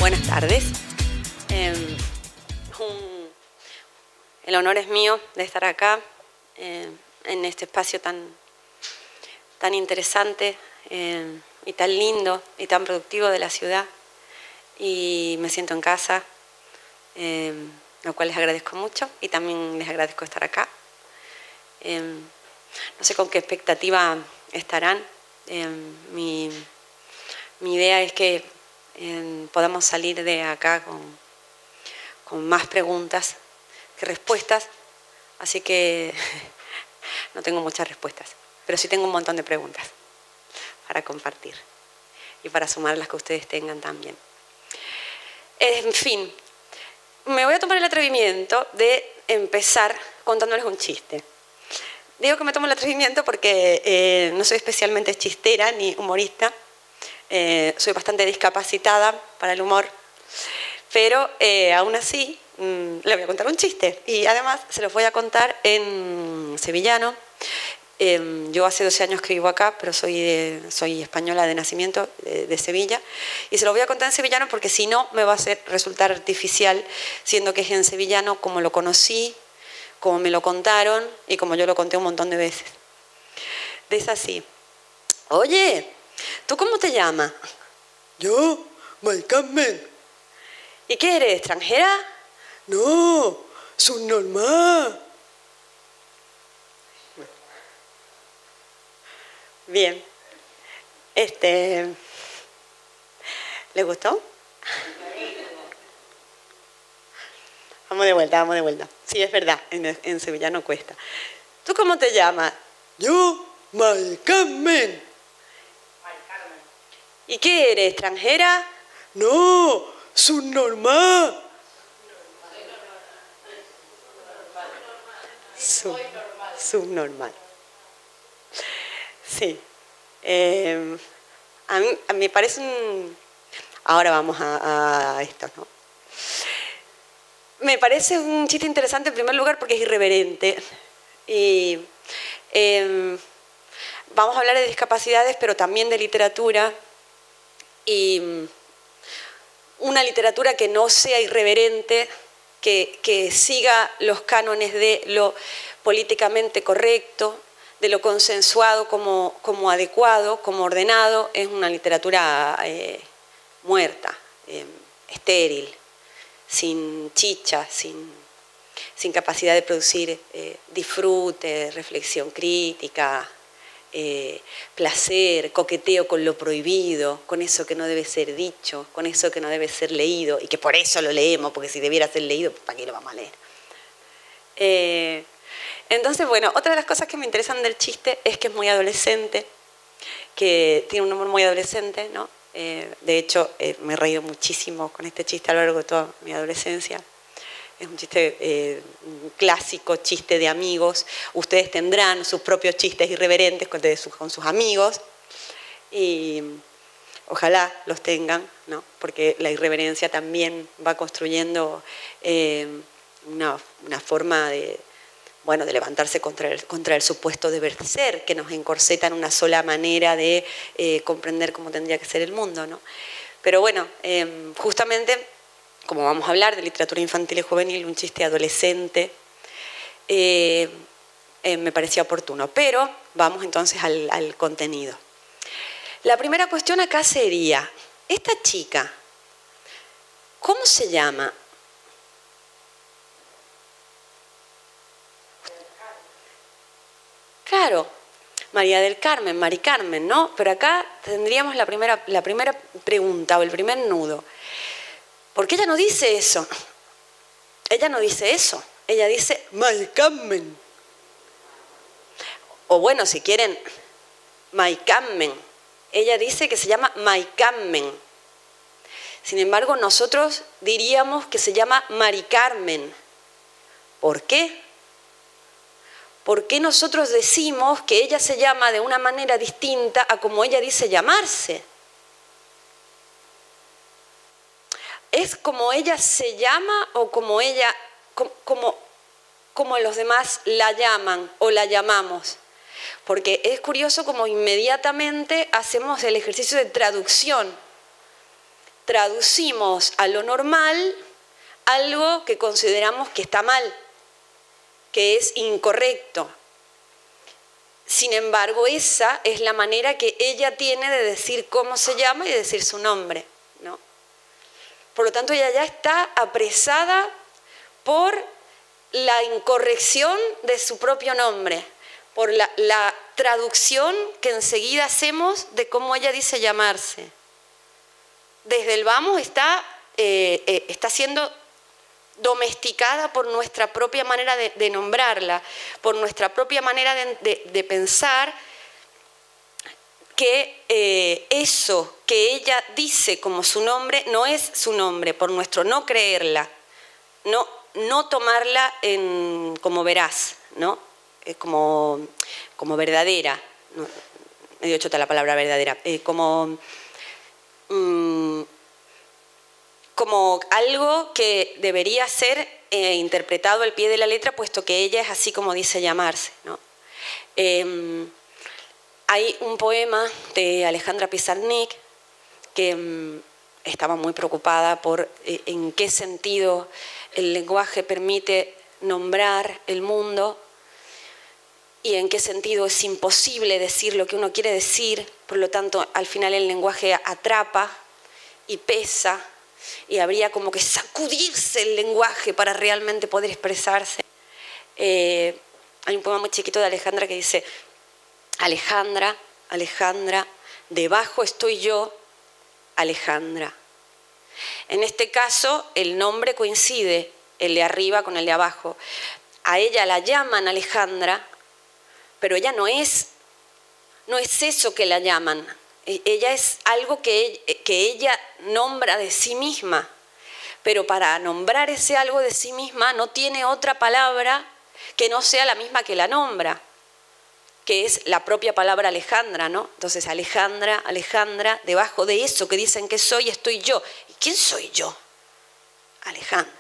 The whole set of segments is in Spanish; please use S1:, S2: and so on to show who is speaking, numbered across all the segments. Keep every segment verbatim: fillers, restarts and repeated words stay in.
S1: Buenas tardes. Eh, un, el honor es mío de estar acá, eh, en este espacio tan, tan interesante eh, y tan lindo y tan productivo de la ciudad. Y me siento en casa, eh, lo cual les agradezco mucho y también les agradezco estar acá. Eh, no sé con qué expectativa estarán. Eh, mi, mi idea es que eh, podamos salir de acá con, con más preguntas que respuestas, así que no tengo muchas respuestas, pero sí tengo un montón de preguntas para compartir y para sumar las que ustedes tengan también. En fin, me voy a tomar el atrevimiento de empezar contándoles un chiste. Digo que me tomo el atrevimiento porque eh, no soy especialmente chistera ni humorista, eh, soy bastante discapacitada para el humor, pero eh, aún así mmm, le voy a contar un chiste y además se los voy a contar en sevillano. Eh, yo hace doce años que vivo acá, pero soy, de, soy española de nacimiento, de, de Sevilla, y se lo voy a contar en sevillano porque si no me va a hacer, resultar artificial, siendo que es en sevillano como lo conocí, como me lo contaron y como yo lo conté un montón de veces. Es así. Oye, ¿tú cómo te llamas?
S2: Yo, Mari Carmen.
S1: ¿Y qué eres, extranjera?
S2: No, subnormal.
S1: Bien. Este, ¿le gustó? Vamos de vuelta, vamos de vuelta. Sí, es verdad, en, en sevillano cuesta. ¿Tú cómo te llamas?
S2: Yo, Mari Carmen.
S1: ¿Y qué eres, extranjera?
S2: No, subnormal.
S1: Sub, subnormal. Sí. Eh, a, mí, a mí me parece un... Ahora vamos a, a esto, ¿no? Me parece un chiste interesante en primer lugar porque es irreverente. Y eh, vamos a hablar de discapacidades, pero también de literatura. Y una literatura que no sea irreverente, que, que siga los cánones de lo políticamente correcto, de lo consensuado como, como adecuado, como ordenado, es una literatura eh, muerta, eh, estéril, sin chicha, sin, sin capacidad de producir eh, disfrute, reflexión crítica, eh, placer, coqueteo con lo prohibido, con eso que no debe ser dicho, con eso que no debe ser leído, y que por eso lo leemos, porque si debiera ser leído, ¿para qué lo vamos a leer? Eh, entonces, bueno, otra de las cosas que me interesan del chiste es que es muy adolescente, que tiene un humor muy adolescente, ¿no? Eh, de hecho, eh, me he reído muchísimo con este chiste a lo largo de toda mi adolescencia. Es un chiste eh, un clásico, chiste de amigos. Ustedes tendrán sus propios chistes irreverentes con, sus, con sus amigos y ojalá los tengan, ¿no? Porque la irreverencia también va construyendo eh, una, una forma de, bueno, de levantarse contra el, contra el supuesto deber ser, que nos encorseta en una sola manera de eh, comprender cómo tendría que ser el mundo, ¿no? Pero bueno, eh, justamente, como vamos a hablar de literatura infantil y juvenil, un chiste adolescente, eh, eh, me parecía oportuno. Pero vamos entonces al, al contenido. La primera cuestión acá sería, esta chica, ¿cómo se llama? Claro, María del Carmen, Mari Carmen, ¿no? Pero acá tendríamos la primera, la primera pregunta o el primer nudo. Porque ella no dice eso. Ella no dice eso. Ella dice
S2: Mari Carmen.
S1: O bueno, si quieren, Mari Carmen. Ella dice que se llama Mari Carmen. Sin embargo, nosotros diríamos que se llama Mari Carmen. ¿Por qué? ¿Por qué nosotros decimos que ella se llama de una manera distinta a como ella dice llamarse? ¿Es como ella se llama o como ella, como, como, como los demás la llaman o la llamamos? Porque es curioso como inmediatamente hacemos el ejercicio de traducción traducimos a lo normal algo que consideramos que está mal, que es incorrecto. Sin embargo, esa es la manera que ella tiene de decir cómo se llama y de decir su nombre, ¿no? Por lo tanto, ella ya está apresada por la incorrección de su propio nombre, por la, la traducción que enseguida hacemos de cómo ella dice llamarse. Desde el vamos está, eh, eh, está siendo domesticada por nuestra propia manera de, de nombrarla, por nuestra propia manera de, de, de pensar que eh, eso que ella dice como su nombre no es su nombre, por nuestro no creerla, no, no tomarla en, como veraz, ¿no? Eh, como, como verdadera, no, medio chota la palabra verdadera, eh, como... Mmm, como algo que debería ser eh, interpretado al pie de la letra, puesto que ella es así como dice llamarse, ¿no? Eh, hay un poema de Alejandra Pizarnik que um, estaba muy preocupada por eh, en qué sentido el lenguaje permite nombrar el mundo y en qué sentido es imposible decir lo que uno quiere decir, por lo tanto, al final el lenguaje atrapa y pesa, y habría como que sacudirse el lenguaje para realmente poder expresarse. Eh, hay un poema muy chiquito de Alejandra que dice: Alejandra, Alejandra, debajo estoy yo, Alejandra. En este caso, el nombre coincide, el de arriba con el de abajo. A ella la llaman Alejandra, pero ella no es, no es eso que la llaman. Ella es algo que, que ella nombra de sí misma, pero para nombrar ese algo de sí misma no tiene otra palabra que no sea la misma que la nombra, que es la propia palabra Alejandra, ¿no? Entonces, Alejandra, Alejandra, debajo de eso que dicen que soy, estoy yo. ¿Y quién soy yo? Alejandra.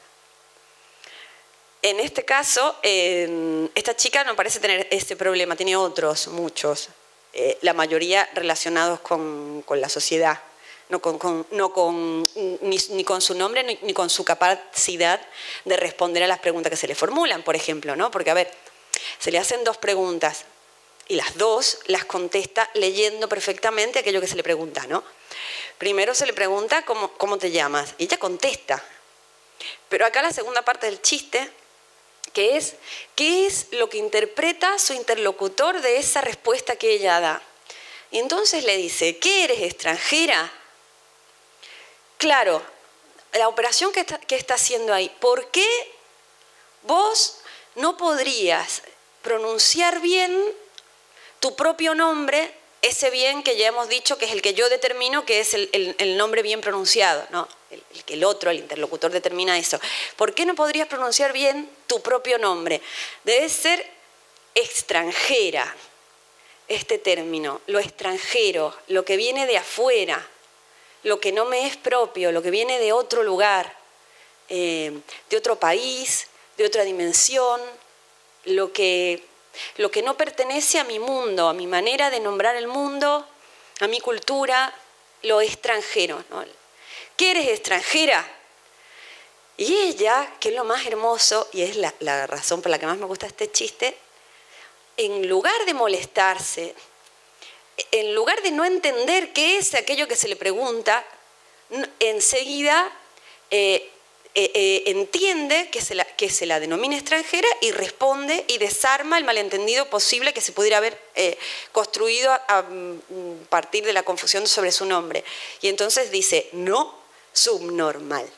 S1: En este caso, eh, esta chica no parece tener este problema, tiene otros, muchos. Eh, la mayoría relacionados con, con la sociedad, no, con, con, no con, ni, ni con su nombre ni, ni con su capacidad de responder a las preguntas que se le formulan, por ejemplo, ¿no? Porque, a ver, se le hacen dos preguntas y las dos las contesta leyendo perfectamente aquello que se le pregunta, ¿no? Primero se le pregunta cómo, cómo te llamas y ella contesta, pero acá la segunda parte del chiste, que es qué es lo que interpreta su interlocutor de esa respuesta que ella da. Y entonces le dice: ¿qué eres, extranjera? Claro, la operación que está, que está haciendo ahí, ¿por qué vos no podrías pronunciar bien tu propio nombre, ese bien que ya hemos dicho que es el que yo determino que es el, el, el nombre bien pronunciado, ¿no? El, el que el otro, el interlocutor, determina eso. ¿Por qué no podrías pronunciar bien tu propio nombre? Debe ser extranjera, este término, lo extranjero, lo que viene de afuera, lo que no me es propio, lo que viene de otro lugar, eh, de otro país, de otra dimensión, lo que, lo que no pertenece a mi mundo, a mi manera de nombrar el mundo, a mi cultura, lo extranjero, ¿no? ¿Qué eres, extranjera? Y ella, que es lo más hermoso, y es la, la razón por la que más me gusta este chiste, en lugar de molestarse, en lugar de no entender qué es aquello que se le pregunta, enseguida eh, eh, eh, entiende que se, la, que se la denomina extranjera y responde y desarma el malentendido posible que se pudiera haber eh, construido a, a partir de la confusión sobre su nombre. Y entonces dice: no, subnormal.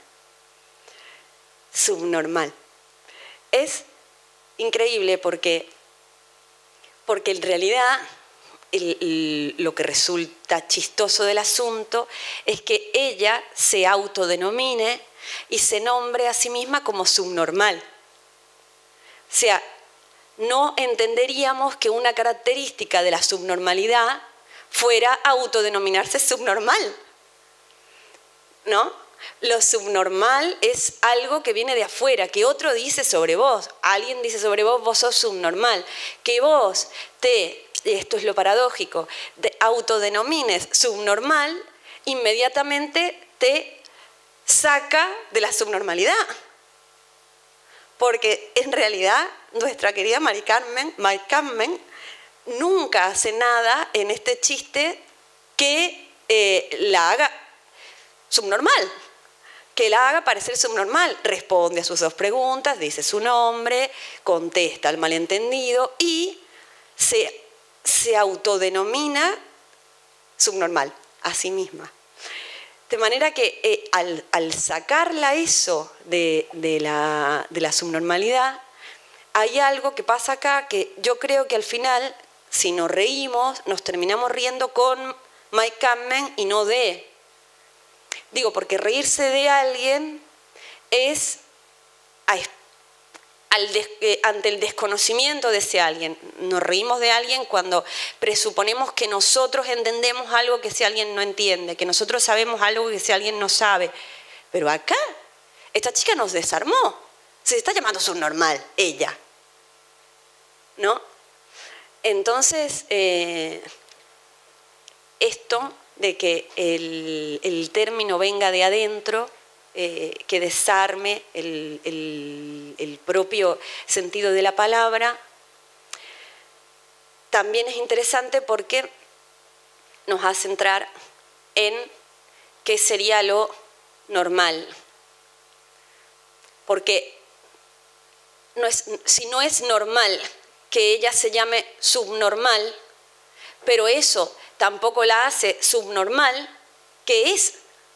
S1: Subnormal. Es increíble porque, porque en realidad el, el, lo que resulta chistoso del asunto es que ella se autodenomine y se nombre a sí misma como subnormal. O sea, no entenderíamos que una característica de la subnormalidad fuera autodenominarse subnormal, ¿no? Lo subnormal es algo que viene de afuera, que otro dice sobre vos. Alguien dice sobre vos: vos sos subnormal. Que vos te, esto es lo paradójico, te autodenomines subnormal, inmediatamente te saca de la subnormalidad. Porque en realidad nuestra querida Mari Carmen, Mari Carmen nunca hace nada en este chiste que eh, la haga subnormal, que la haga parecer subnormal. Responde a sus dos preguntas, dice su nombre, contesta al malentendido y se, se autodenomina subnormal a sí misma. De manera que eh, al, al sacarla eso de, de, la, de la subnormalidad, hay algo que pasa acá que yo creo que al final, si nos reímos, nos terminamos riendo con Mike Carmen y no de. Digo, porque reírse de alguien es a, al des, eh, ante el desconocimiento de ese alguien. Nos reímos de alguien cuando presuponemos que nosotros entendemos algo que ese alguien no entiende, que nosotros sabemos algo que ese alguien no sabe. Pero acá, esta chica nos desarmó. Se está llamando subnormal, ella. ¿No? Entonces, eh, esto de que el, el término venga de adentro, eh, que desarme el, el, el propio sentido de la palabra, también es interesante porque nos hace entrar en qué sería lo normal. Porque no es, si no es normal que ella se llame subnormal, pero eso tampoco la hace subnormal, ¿qué es?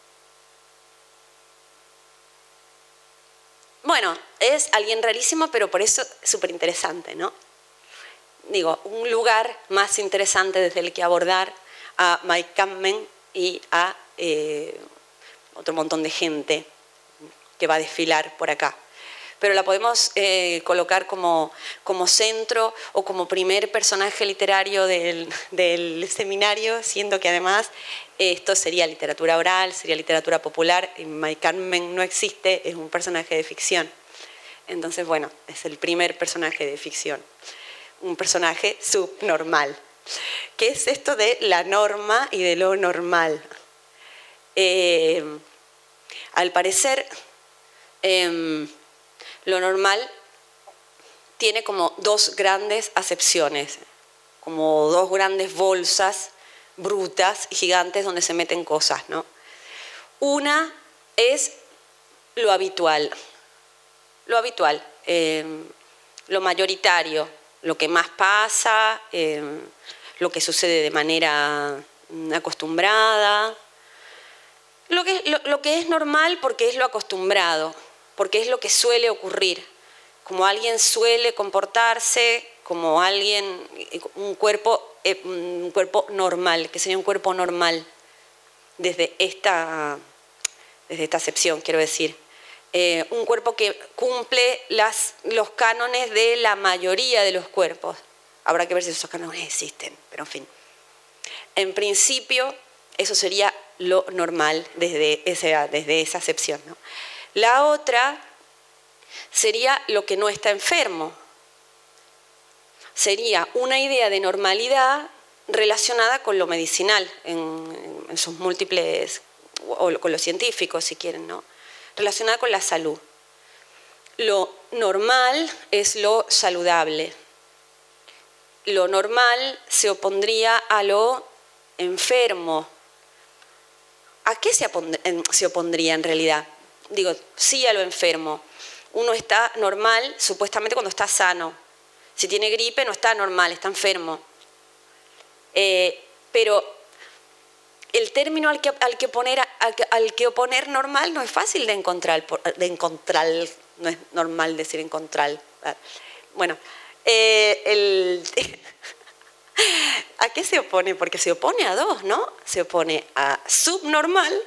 S1: Bueno, es alguien rarísimo, pero por eso es súper interesante, ¿no? Digo, un lugar más interesante desde el que abordar a Mike Carmen y a eh, otro montón de gente que va a desfilar por acá. Pero la podemos eh, colocar como, como centro o como primer personaje literario del, del seminario, siendo que además esto sería literatura oral, sería literatura popular, y Mari Carmen no existe, es un personaje de ficción. Entonces, bueno, es el primer personaje de ficción, un personaje subnormal. ¿Qué es esto de la norma y de lo normal? Eh, al parecer, eh, lo normal tiene como dos grandes acepciones, como dos grandes bolsas brutas y gigantes donde se meten cosas, ¿no? Una es lo habitual, lo habitual, eh, lo mayoritario, lo que más pasa, eh, lo que sucede de manera acostumbrada, lo que, lo, lo que es normal porque es lo acostumbrado, porque es lo que suele ocurrir, como alguien suele comportarse, como alguien, un cuerpo, un cuerpo normal, que sería un cuerpo normal, desde esta, desde esta acepción, quiero decir. Eh, un cuerpo que cumple las, los cánones de la mayoría de los cuerpos. Habrá que ver si esos cánones existen, pero en fin. En principio, eso sería lo normal desde esa, desde esa acepción, ¿no? La otra sería lo que no está enfermo. Sería una idea de normalidad relacionada con lo medicinal, en, en sus múltiples, o con lo científico, si quieren, ¿no? Relacionada con la salud. Lo normal es lo saludable. Lo normal se opondría a lo enfermo. ¿A qué se, se opondría en realidad? Digo, sí a lo enfermo. Uno está normal supuestamente cuando está sano. Si tiene gripe no está normal, está enfermo. Eh, pero el término al que, al, que poner, al, que, al que oponer normal no es fácil de encontrar. De encontrar no es normal decir encontrar. Bueno, eh, el, ¿a qué se opone? Porque se opone a dos, ¿no? Se opone a subnormal,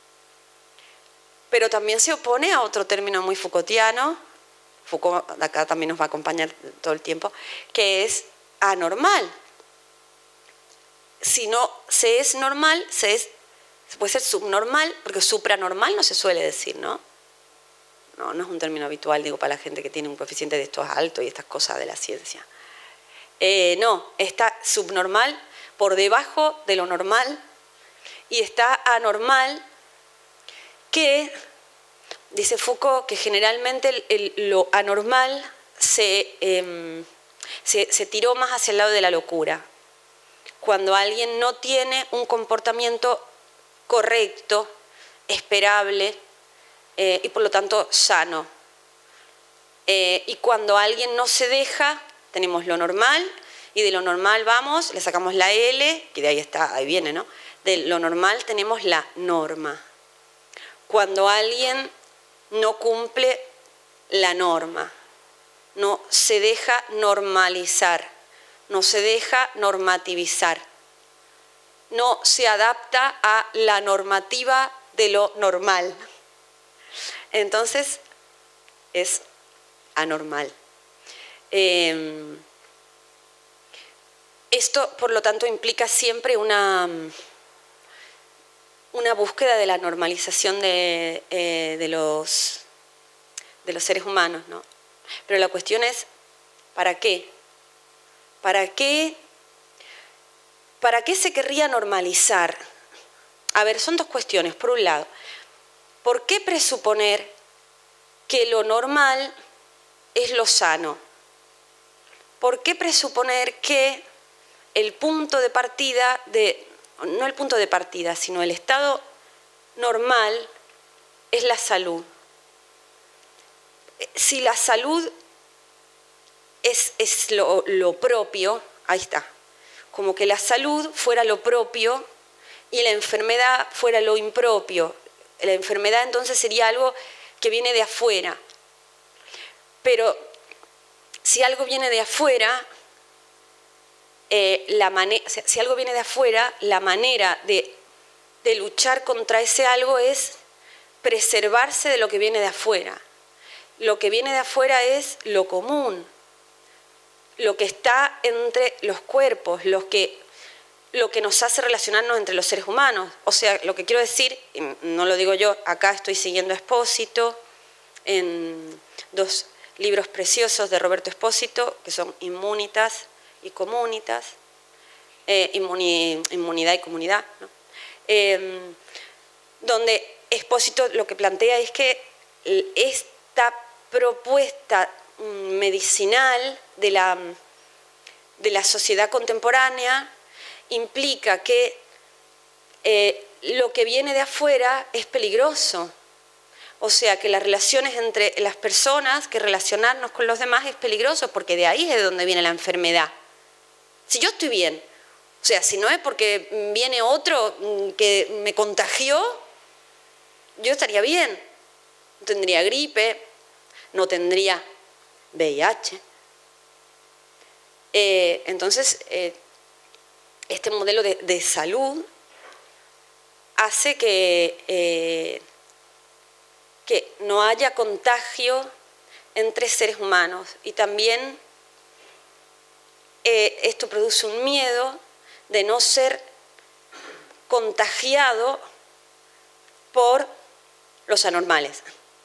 S1: pero también se opone a otro término muy Foucaultiano, Foucault acá también nos va a acompañar todo el tiempo, que es anormal. Si no se es normal, se, es, se puede ser subnormal, porque supranormal no se suele decir, ¿no? No, no es un término habitual, digo, para la gente que tiene un coeficiente de estos altos y estas cosas de la ciencia. Eh, no, está subnormal por debajo de lo normal y está anormal, que dice Foucault que generalmente el, el, lo anormal se, eh, se, se tiró más hacia el lado de la locura. Cuando alguien no tiene un comportamiento correcto, esperable eh, y por lo tanto sano. Eh, y cuando alguien no se deja, tenemos lo normal y de lo normal vamos, le sacamos la L, que de ahí está, ahí viene, ¿no? De lo normal tenemos la norma. Cuando alguien no cumple la norma, no se deja normalizar, no se deja normativizar, no se adapta a la normativa de lo normal. Entonces, es anormal. Eh, esto, por lo tanto, implica siempre una, una búsqueda de la normalización de, eh, de, los, de los seres humanos, ¿no? Pero la cuestión es, ¿para qué? ¿Para qué? ¿Para qué se querría normalizar? A ver, son dos cuestiones. Por un lado, ¿por qué presuponer que lo normal es lo sano? ¿Por qué presuponer que el punto de partida, de, no el punto de partida, sino el estado normal es la salud? Si la salud es, es lo, lo propio, ahí está, como que la salud fuera lo propio y la enfermedad fuera lo impropio. La enfermedad entonces sería algo que viene de afuera. Pero si algo viene de afuera, eh, la mane- si algo viene de afuera, la manera de, de luchar contra ese algo es preservarse de lo que viene de afuera. Lo que viene de afuera es lo común, lo que está entre los cuerpos, lo que, lo que nos hace relacionarnos entre los seres humanos. O sea, lo que quiero decir, no lo digo yo, acá estoy siguiendo a Espósito, en dos libros preciosos de Roberto Espósito, que son Inmunitas y Comunitas, eh, inmuni, Inmunidad y Comunidad, ¿no? eh, donde Espósito lo que plantea es que esta propuesta medicinal de la, de la sociedad contemporánea implica que eh, lo que viene de afuera es peligroso. O sea, que las relaciones entre las personas, que relacionarnos con los demás es peligroso, porque de ahí es de donde viene la enfermedad. Si yo estoy bien, o sea, si no es porque viene otro que me contagió, yo estaría bien. No tendría gripe, no tendría V I H. Eh, entonces, eh, este modelo de, de salud hace que, eh, que no haya contagio entre seres humanos y también eh, esto produce un miedo de no ser contagiado por los anormales.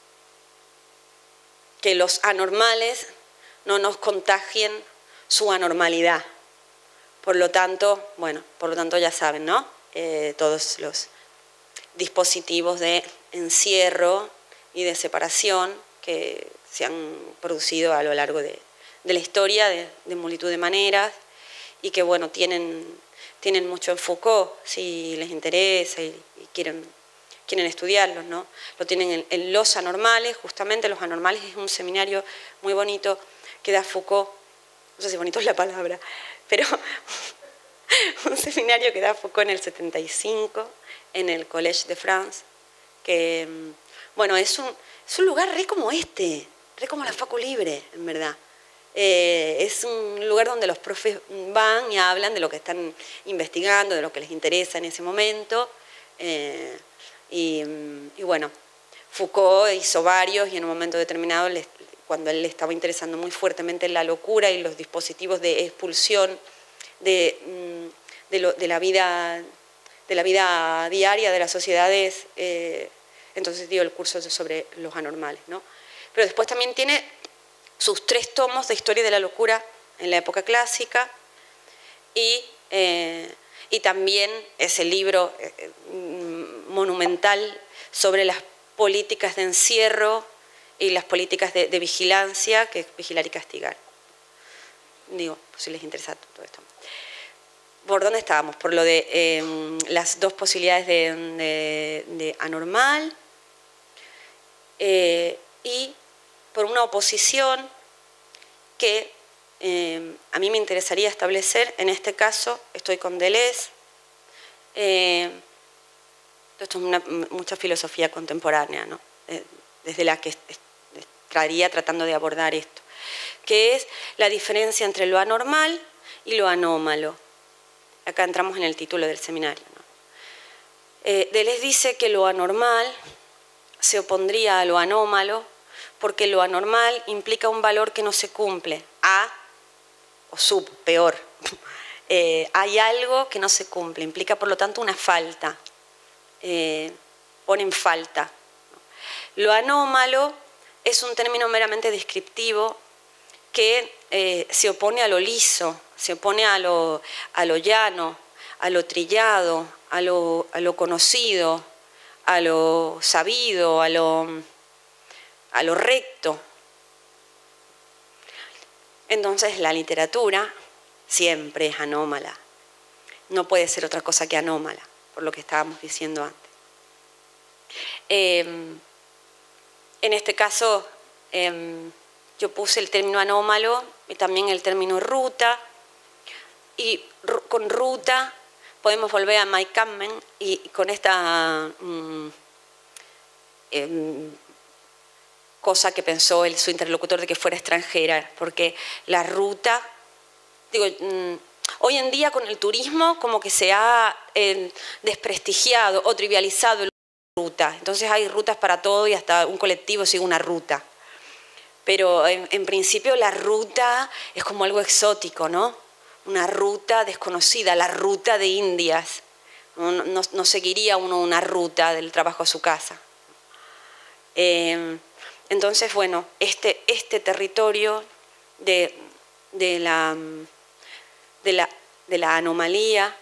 S1: Que los anormales no nos contagien su anormalidad. Por lo tanto, bueno, por lo tanto ya saben, ¿no? Eh, todos los dispositivos de encierro y de separación que se han producido a lo largo de, de la historia de, de multitud de maneras y que, bueno, tienen, tienen mucho en Foucault, si les interesa y, y quieren... quieren estudiarlos, ¿no? Lo tienen en, en Los Anormales, justamente Los Anormales es un seminario muy bonito que da Foucault, no sé si bonito es la palabra, pero un seminario que da Foucault en el setenta y cinco, en el Collège de France, que, bueno, es un, es un lugar re como este, re como la Facu Libre, en verdad. Eh, es un lugar donde los profes van y hablan de lo que están investigando, de lo que les interesa en ese momento, eh, Y, y bueno, Foucault hizo varios y en un momento determinado, les, cuando él le estaba interesando muy fuertemente en la locura y los dispositivos de expulsión de, de, lo, de, la, vida, de la vida diaria de las sociedades, eh, entonces dio el curso sobre los anormales, ¿no? Pero después también tiene sus tres tomos de historia de la locura en la época clásica y... Eh, y también ese libro eh, monumental sobre las políticas de encierro y las políticas de, de vigilancia, que es vigilar y castigar. Digo, pues si les interesa todo esto. ¿Por dónde estábamos? Por lo de eh, las dos posibilidades de, de, de anormal eh, y por una oposición que eh, a mí me interesaría establecer. En este caso estoy con Deleuze. Eh, esto es una, mucha filosofía contemporánea, ¿no? Eh, desde la que estaría tratando de abordar esto, que es la diferencia entre lo anormal y lo anómalo. Acá entramos en el título del seminario, ¿no? Eh, Deleuze dice que lo anormal se opondría a lo anómalo porque lo anormal implica un valor que no se cumple, a o sub, peor. Eh, hay algo que no se cumple, implica por lo tanto una falta, eh, pone en falta. Lo anómalo es un término meramente descriptivo que eh, se opone a lo liso, se opone a lo, a lo llano, a lo trillado, a lo, a lo conocido, a lo sabido, a lo, a lo recto. Entonces la literatura siempre es anómala. No puede ser otra cosa que anómala, por lo que estábamos diciendo antes. Eh, en este caso, eh, yo puse el término anómalo y también el término ruta. Y con ruta podemos volver a Mike Kamen y con esta um, eh, cosa que pensó el, su interlocutor de que fuera extranjera, porque la ruta, digo, um, hoy en día con el turismo como que se ha eh, desprestigiado o trivializado el ruta. Entonces hay rutas para todo y hasta un colectivo sigue una ruta. Pero en, en principio la ruta es como algo exótico, ¿no? Una ruta desconocida, la ruta de Indias. No, no, no seguiría uno una ruta del trabajo a su casa. Eh, entonces, bueno, este, este territorio de, de, la, de, la, de la anomalía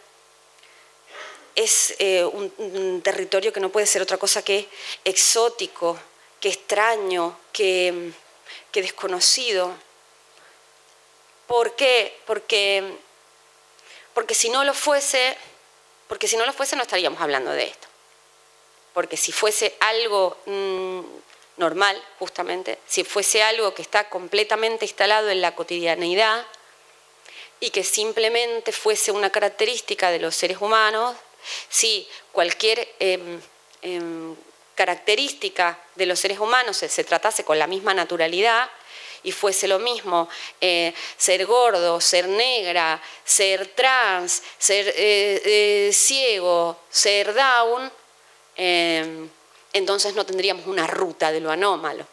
S1: es eh, un, un territorio que no puede ser otra cosa que exótico, que extraño, que, que desconocido. ¿Por qué? Porque, porque si no lo fuese, porque si no lo fuese no estaríamos hablando de esto. Porque si fuese algo mmm, normal, justamente, si fuese algo que está completamente instalado en la cotidianeidad y que simplemente fuese una característica de los seres humanos, si cualquier eh, eh, característica de los seres humanos se, se tratase con la misma naturalidad, y fuese lo mismo eh, ser gordo, ser negra, ser trans, ser eh, eh, ciego, ser down, eh, entonces no tendríamos una ruta de lo anómalo.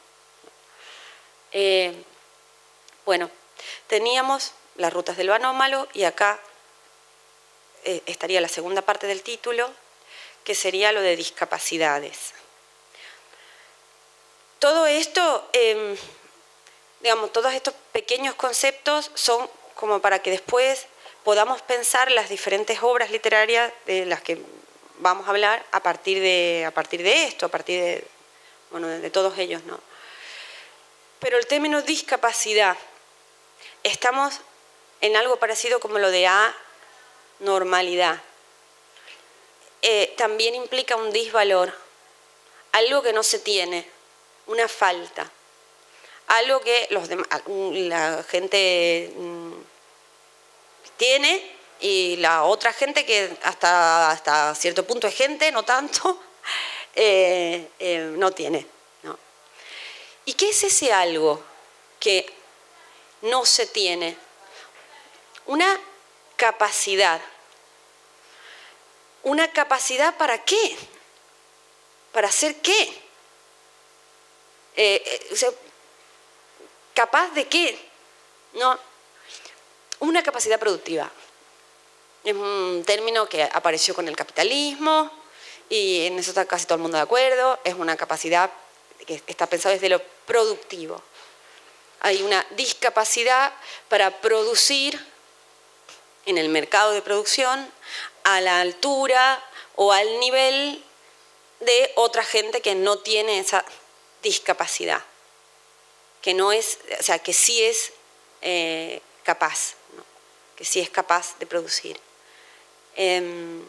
S1: Eh, bueno, teníamos las rutas de lo anómalo y acá eh, estaría la segunda parte del título, que sería lo de discapacidades. Todo esto... Eh, Digamos, todos estos pequeños conceptos son como para que después podamos pensar las diferentes obras literarias de las que vamos a hablar a partir de, a partir de esto, a partir de, bueno, de, de todos ellos, ¿no? Pero el término discapacidad, estamos en algo parecido como lo de anormalidad. Eh, también implica un disvalor, algo que no se tiene, una falta. Algo que los demás, la gente tiene y la otra gente que hasta, hasta cierto punto es gente, no tanto, eh, eh, no tiene, ¿no? ¿Y qué es ese algo que no se tiene? Una capacidad. ¿Una capacidad para qué? ¿Para hacer qué? Eh, eh, o sea, ¿capaz de qué? No. Una capacidad productiva. Es un término que apareció con el capitalismo y en eso está casi todo el mundo de acuerdo. Es una capacidad que está pensada desde lo productivo. Hay una discapacidad para producir en el mercado de producción a la altura o al nivel de otra gente que no tiene esa discapacidad, que no es, o sea, que sí es eh, capaz, ¿no? Que sí es capaz de producir. Eh,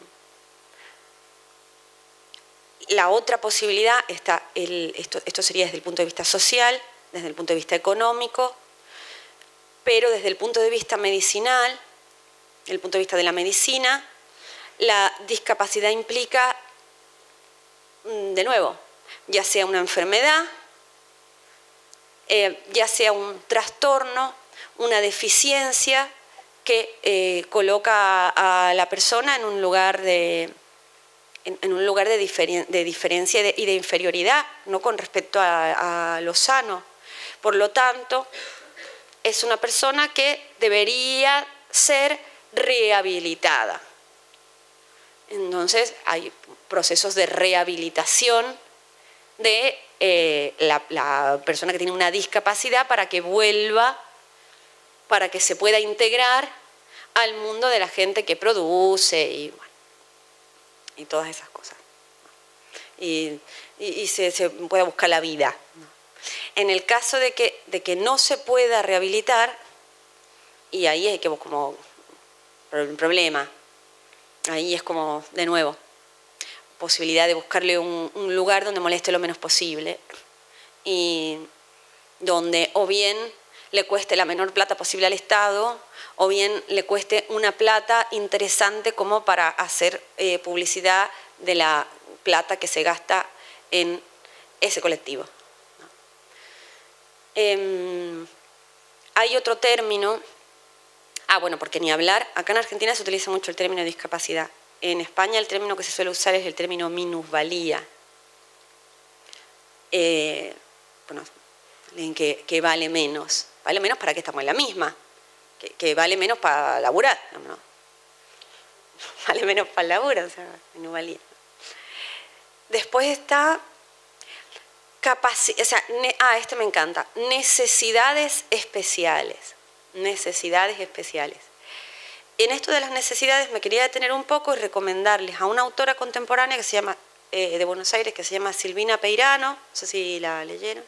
S1: la otra posibilidad está, el, esto, esto sería desde el punto de vista social, desde el punto de vista económico, pero desde el punto de vista medicinal, desde el punto de vista de la medicina, la discapacidad implica, de nuevo, ya sea una enfermedad, eh, ya sea un trastorno, una deficiencia que eh, coloca a, a la persona en un lugar de, en, en un lugar de, diferen, de diferencia y de, y de inferioridad, no con respecto a, a lo sano. Por lo tanto, es una persona que debería ser rehabilitada. Entonces, hay procesos de rehabilitación de eh, la, la persona que tiene una discapacidad para que vuelva, para que se pueda integrar al mundo de la gente que produce y, bueno, y todas esas cosas. Y, y, y se, se pueda buscar la vida. En el caso de que, de que no se pueda rehabilitar, y ahí hay que como un problema, ahí es como, de nuevo, posibilidad de buscarle un, un lugar donde moleste lo menos posible y donde o bien le cueste la menor plata posible al Estado o bien le cueste una plata interesante como para hacer eh, publicidad de la plata que se gasta en ese colectivo. Eh, hay otro término, ah bueno, porque ni hablar, acá en Argentina se utiliza mucho el término discapacidad. En España el término que se suele usar es el término minusvalía. Eh, bueno, que, que vale menos. Vale menos para que estamos en la misma. Que, que vale menos para laburar. ¿No? Vale menos para el laburo, o sea, minusvalía. Después está capacidad, o sea, ne, ah, este me encanta. Necesidades especiales. Necesidades especiales. En esto de las necesidades me quería detener un poco y recomendarles a una autora contemporánea que se llama, eh, de Buenos Aires, que se llama Silvina Peirano, no sé si la leyeron.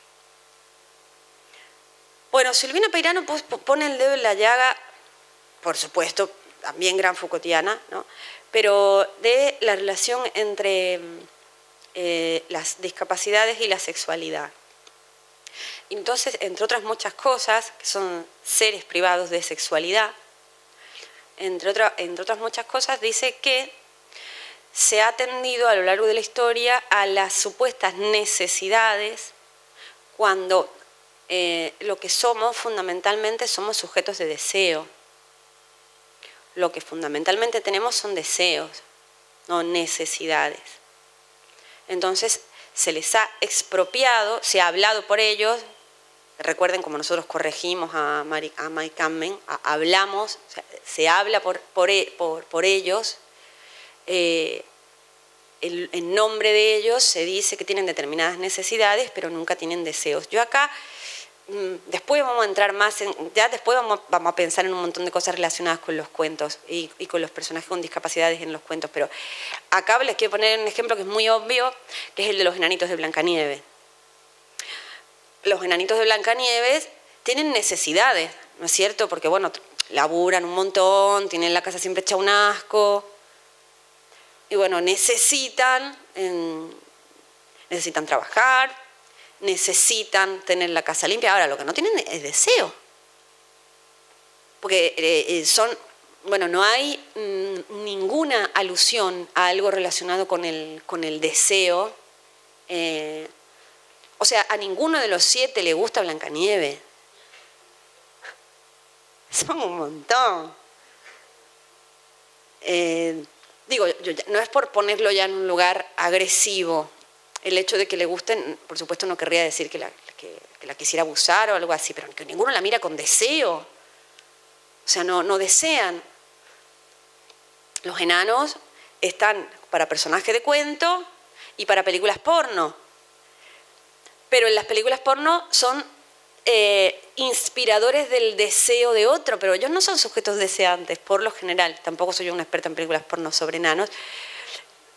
S1: Bueno, Silvina Peirano pone el dedo en la llaga, por supuesto, también gran Foucaultiana, ¿no? Pero de la relación entre eh, las discapacidades y la sexualidad. Entonces, entre otras muchas cosas, que son seres privados de sexualidad, Entre, otra, entre otras muchas cosas, dice que se ha atendido a lo largo de la historia a las supuestas necesidades cuando eh, lo que somos fundamentalmente somos sujetos de deseo. Lo que fundamentalmente tenemos son deseos, no necesidades. Entonces se les ha expropiado, se ha hablado por ellos. Recuerden como nosotros corregimos a Mike Kamen, hablamos, o sea, se habla por, por, por, por ellos, eh, el, en nombre de ellos se dice que tienen determinadas necesidades, pero nunca tienen deseos. Yo acá, después vamos a entrar más, en, ya después vamos, vamos a pensar en un montón de cosas relacionadas con los cuentos y, y con los personajes con discapacidades en los cuentos, pero acá les quiero poner un ejemplo que es muy obvio, que es el de los enanitos de Blancanieves. Los enanitos de Blancanieves tienen necesidades, ¿no es cierto? Porque, bueno, laburan un montón, tienen la casa siempre hecha un asco. Y, bueno, necesitan, eh, necesitan trabajar, necesitan tener la casa limpia. Ahora, lo que no tienen es deseo. Porque eh, son, bueno, no hay mmm, ninguna alusión a algo relacionado con el, con el deseo. Eh, O sea, a ninguno de los siete le gusta Blancanieves. Son un montón. Eh, digo, yo, no es por ponerlo ya en un lugar agresivo. El hecho de que le gusten, por supuesto, no querría decir que la, que, que la quisiera abusar o algo así, pero que ninguno la mira con deseo. O sea, no, no desean. Los enanos están para personajes de cuento y para películas porno. Pero en las películas porno son eh, inspiradores del deseo de otro, pero ellos no son sujetos deseantes, por lo general. Tampoco soy yo una experta en películas porno sobre enanos,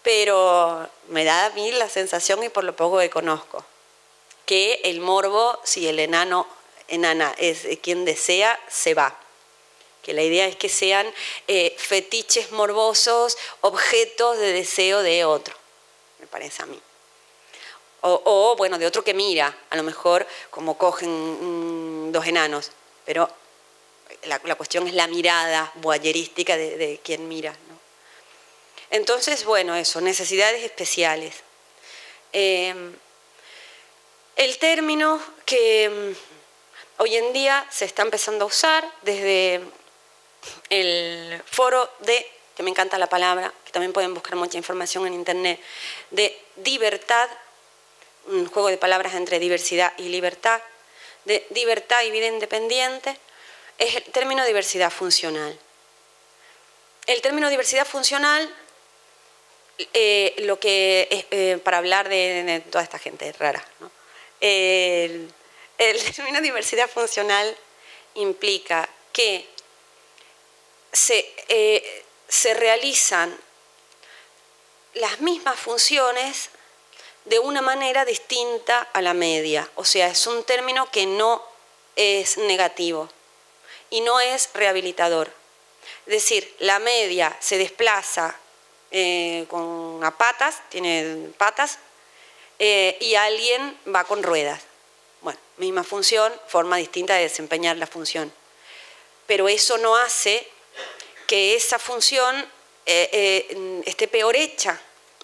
S1: pero me da a mí la sensación, y por lo poco que conozco, que el morbo, si el enano, enana es quien desea, se va. Que la idea es que sean eh, fetiches morbosos, objetos de deseo de otro, me parece a mí. O, o bueno, de otro que mira, a lo mejor como cogen mmm, dos enanos, pero la, la cuestión es la mirada voyerística de, de quien mira, ¿no? Entonces, bueno, eso, necesidades especiales. Eh, el término que hoy en día se está empezando a usar desde el foro de, que me encanta la palabra, que también pueden buscar mucha información en internet, de libertad, un juego de palabras entre diversidad y libertad, de libertad y vida independiente, es el término diversidad funcional. El término diversidad funcional, eh, lo que es, eh, para hablar de, de toda esta gente rara, ¿no? el, el término diversidad funcional implica que se, eh, se realizan las mismas funciones de una manera distinta a la media. O sea, es un término que no es negativo y no es rehabilitador. Es decir, la media se desplaza eh, con a patas, tiene patas, eh, y alguien va con ruedas. Bueno, misma función, forma distinta de desempeñar la función. Pero eso no hace que esa función eh, eh, esté peor hecha.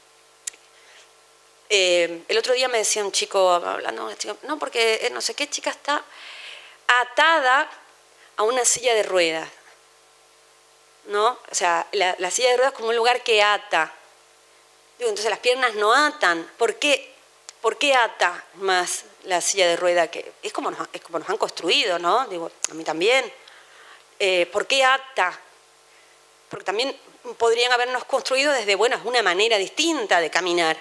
S1: Eh, el otro día me decía un chico, hablando, una chica, no, porque eh, no sé qué chica está atada a una silla de ruedas, ¿no? O sea, la, la silla de ruedas como un lugar que ata. Digo, entonces las piernas no atan. ¿Por qué? ¿Por qué ata más la silla de ruedas? Que es como nos, es como nos han construido, ¿no? Digo, a mí también. Eh, ¿Por qué ata? Porque también podrían habernos construido desde, bueno, es una manera distinta de caminar,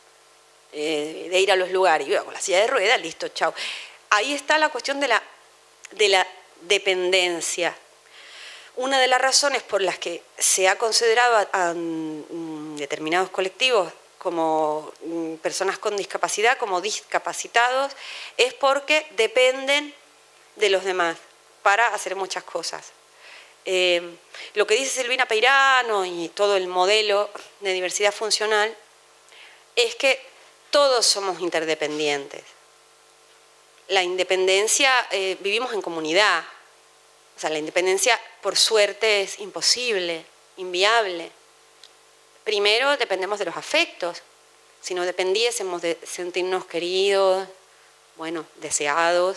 S1: eh, de ir a los lugares. Y bueno, con la silla de ruedas, listo, chao. Ahí está la cuestión de la, de la dependencia. Una de las razones por las que se ha considerado a, a, a determinados colectivos como personas con discapacidad, como discapacitados, es porque dependen de los demás para hacer muchas cosas. Eh, lo que dice Silvina Peirano y todo el modelo de diversidad funcional es que todos somos interdependientes. La independencia, eh, vivimos en comunidad. O sea, la independencia, por suerte, es imposible, inviable. Primero, dependemos de los afectos. Si no dependiésemos de sentirnos queridos, bueno, deseados,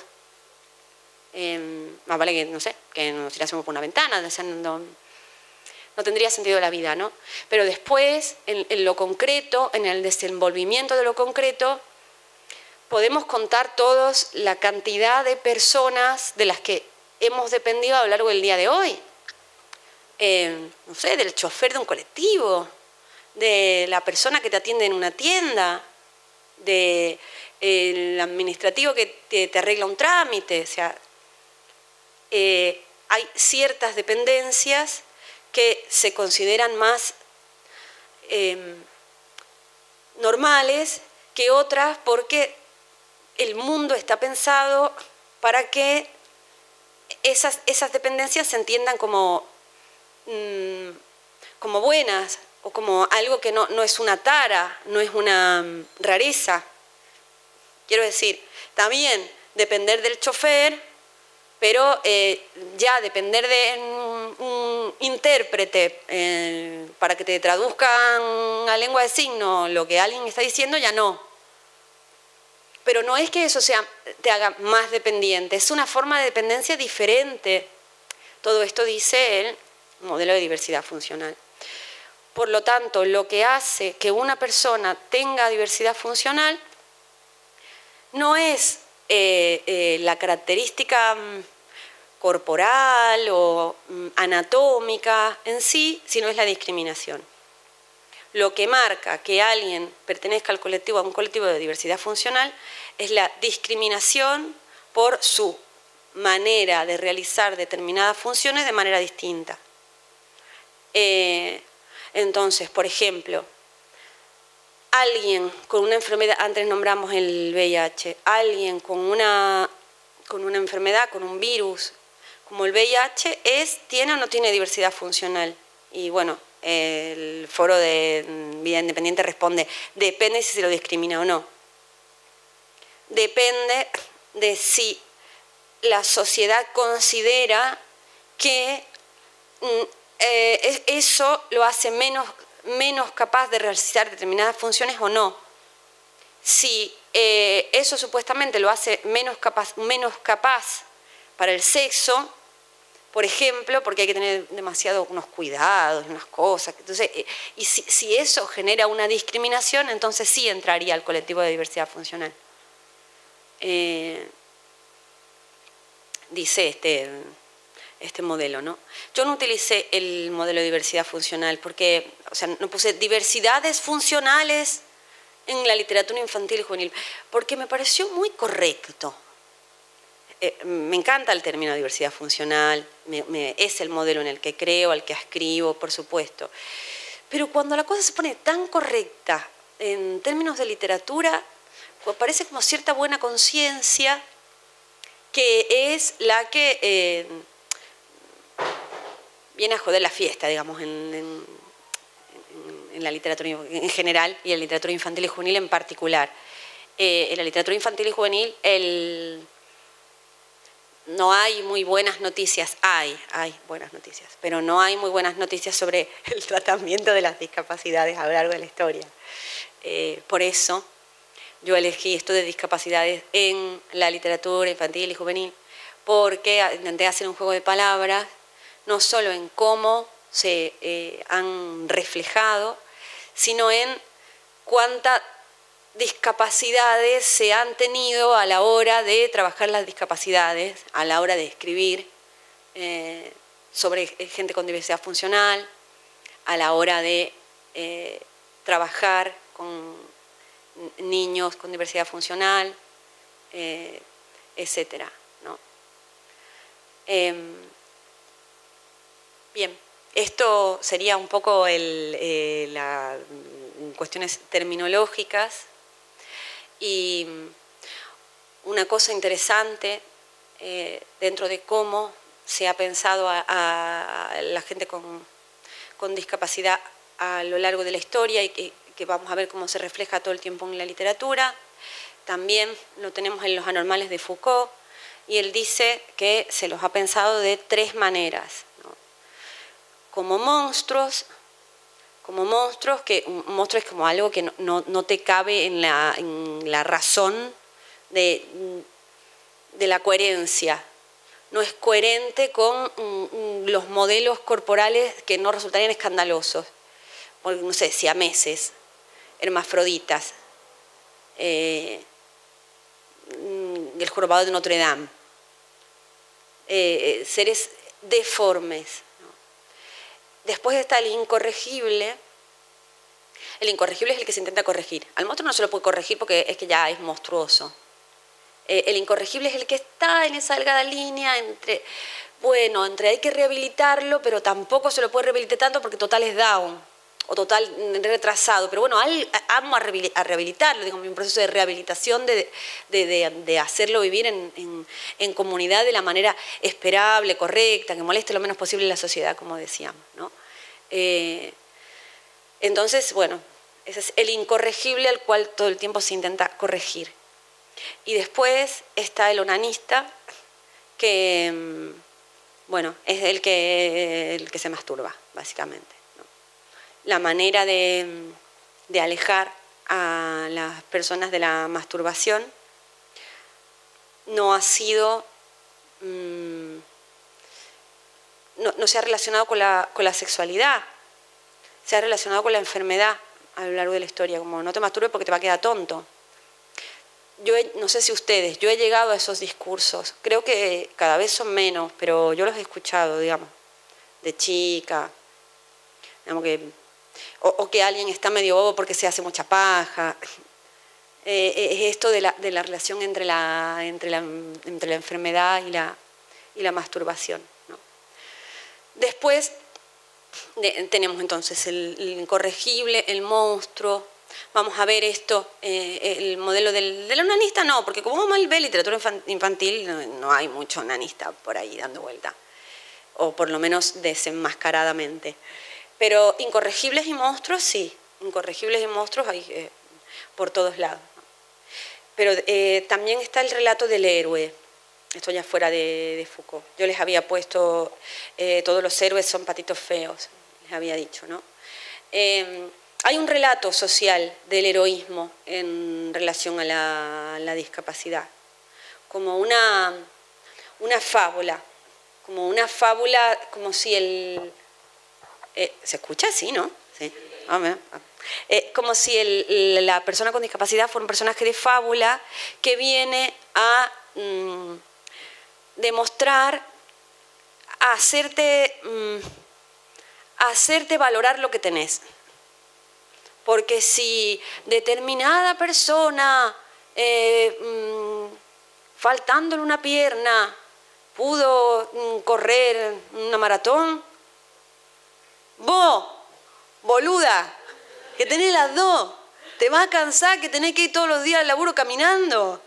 S1: eh, más vale que, no sé, que nos tirásemos por una ventana, o sea, no, no tendría sentido la vida, ¿no? Pero después, en, en lo concreto, en el desenvolvimiento de lo concreto, podemos contar todos la cantidad de personas de las que hemos dependido a lo largo del día de hoy. Eh, no sé, del chofer de un colectivo, de la persona que te atiende en una tienda, del de administrativo que te, te arregla un trámite. O sea, eh, hay ciertas dependencias que se consideran más eh, normales que otras porque el mundo está pensado para que esas, esas dependencias se entiendan como, mmm, como buenas o como algo que no, no es una tara, no es una rareza. Quiero decir, también depender del chofer, pero eh, ya depender de un, un intérprete eh, para que te traduzcan a lengua de signos lo que alguien está diciendo, ya no. Pero no es que eso sea, te haga más dependiente, es una forma de dependencia diferente. Todo esto dice el modelo de diversidad funcional. Por lo tanto, lo que hace que una persona tenga diversidad funcional no es eh, eh, la característica mm, corporal o mm, anatómica en sí, sino es la discriminación. Lo que marca que alguien pertenezca al colectivo, a un colectivo de diversidad funcional, es la discriminación por su manera de realizar determinadas funciones de manera distinta. Eh, entonces, por ejemplo, alguien con una enfermedad, antes nombramos el V I H, alguien con una, con una enfermedad, con un virus, como el V I H, es, ¿tiene o no tiene diversidad funcional? Y bueno, el Foro de Vida Independiente responde, depende si se lo discrimina o no. Depende de si la sociedad considera que eh, eso lo hace menos, menos capaz de realizar determinadas funciones o no. Si eh, eso supuestamente lo hace menos capaz, menos capaz para el sexo, por ejemplo, porque hay que tener demasiado unos cuidados, unas cosas. Entonces, eh, y si, si eso genera una discriminación, entonces sí entraría al colectivo de diversidad funcional. Eh, dice este, este modelo, ¿no? Yo no utilicé el modelo de diversidad funcional porque, o sea, no puse diversidades funcionales en la literatura infantil y juvenil, porque me pareció muy correcto. Eh, me encanta el término diversidad funcional, me, me, es el modelo en el que creo, al que escribo, por supuesto. Pero cuando la cosa se pone tan correcta en términos de literatura, pues parece como cierta buena conciencia que es la que eh, viene a joder la fiesta, digamos, en, en, en la literatura en general y en la literatura infantil y juvenil en particular. Eh, en la literatura infantil y juvenil el, no hay muy buenas noticias, hay, hay buenas noticias, pero no hay muy buenas noticias sobre el tratamiento de las discapacidades a lo largo de la historia. Eh, por eso yo elegí esto de discapacidades en la literatura infantil y juvenil, porque intenté hacer un juego de palabras, no solo en cómo se eh, han reflejado, sino en cuántas discapacidades se han tenido a la hora de trabajar las discapacidades, a la hora de escribir eh, sobre gente con diversidad funcional, a la hora de eh, trabajar con niños con diversidad funcional, eh, etcétera, ¿no? Eh, bien, esto sería un poco el, eh, la, cuestiones terminológicas y una cosa interesante eh, dentro de cómo se ha pensado a, a la gente con, con discapacidad a lo largo de la historia y que que vamos a ver cómo se refleja todo el tiempo en la literatura. También lo tenemos en Los anormales de Foucault, y él dice que se los ha pensado de tres maneras, ¿no? Como monstruos, como monstruos, que un monstruo es como algo que no, no, no te cabe en la, en la razón de, de la coherencia. No es coherente con um, los modelos corporales que no resultarían escandalosos. Porque, no sé, siameses, hermafroditas, eh, el jorobado de Notre Dame, eh, seres deformes, ¿no? Después está el incorregible. El incorregible es el que se intenta corregir. Al monstruo no se lo puede corregir porque es que ya es monstruoso. Eh, el incorregible es el que está en esa delgada línea entre, bueno, entre hay que rehabilitarlo, pero tampoco se lo puede rehabilitar tanto porque total es down. O total retrasado, pero bueno, amo a rehabilitarlo, digamos, un proceso de rehabilitación, de, de, de, de hacerlo vivir en, en, en comunidad de la manera esperable, correcta, que moleste lo menos posible la sociedad, como decíamos, ¿no? Eh, entonces, bueno, ese es el incorregible al cual todo el tiempo se intenta corregir. Y después está el onanista, que, bueno, es el que, el que se masturba, básicamente. La manera de, de alejar a las personas de la masturbación no ha sido, mmm, no, no se ha relacionado con la, con la sexualidad, se ha relacionado con la enfermedad a lo largo de la historia, como no te masturbes porque te va a quedar tonto. Yo he, no sé si ustedes, yo he llegado a esos discursos, creo que cada vez son menos, pero yo los he escuchado, digamos, de chica, digamos que... O, o que alguien está medio bobo porque se hace mucha paja. Eh, es esto de la, de la relación entre la, entre la, entre la enfermedad y la, y la masturbación, ¿no? Después de, tenemos entonces el, el incorregible, el monstruo. vamos a ver esto, eh, el modelo del, del onanista no, porque como mal ve literatura infantil, no, no hay mucho onanista por ahí dando vuelta, o por lo menos desenmascaradamente. Pero Incorregibles y Monstruos, sí, Incorregibles y Monstruos hay eh, por todos lados. Pero eh, también está el relato del héroe, esto ya fuera de, de Foucault. Yo les había puesto, eh, todos los héroes son patitos feos, les había dicho, ¿no? Eh, hay un relato social del heroísmo en relación a la, a la discapacidad, como una, una fábula, como una fábula, como si el... Eh, ¿Se escucha así, no? Sí. Ah, eh, como si el, la persona con discapacidad fuera un personaje de fábula que viene a mm, demostrar, a hacerte, mm, a hacerte valorar lo que tenés. Porque si determinada persona, eh, mmm, faltándole una pierna, pudo mmm, correr una maratón, vos, boluda, que tenés las dos, te vas a cansar que tenés que ir todos los días al laburo caminando.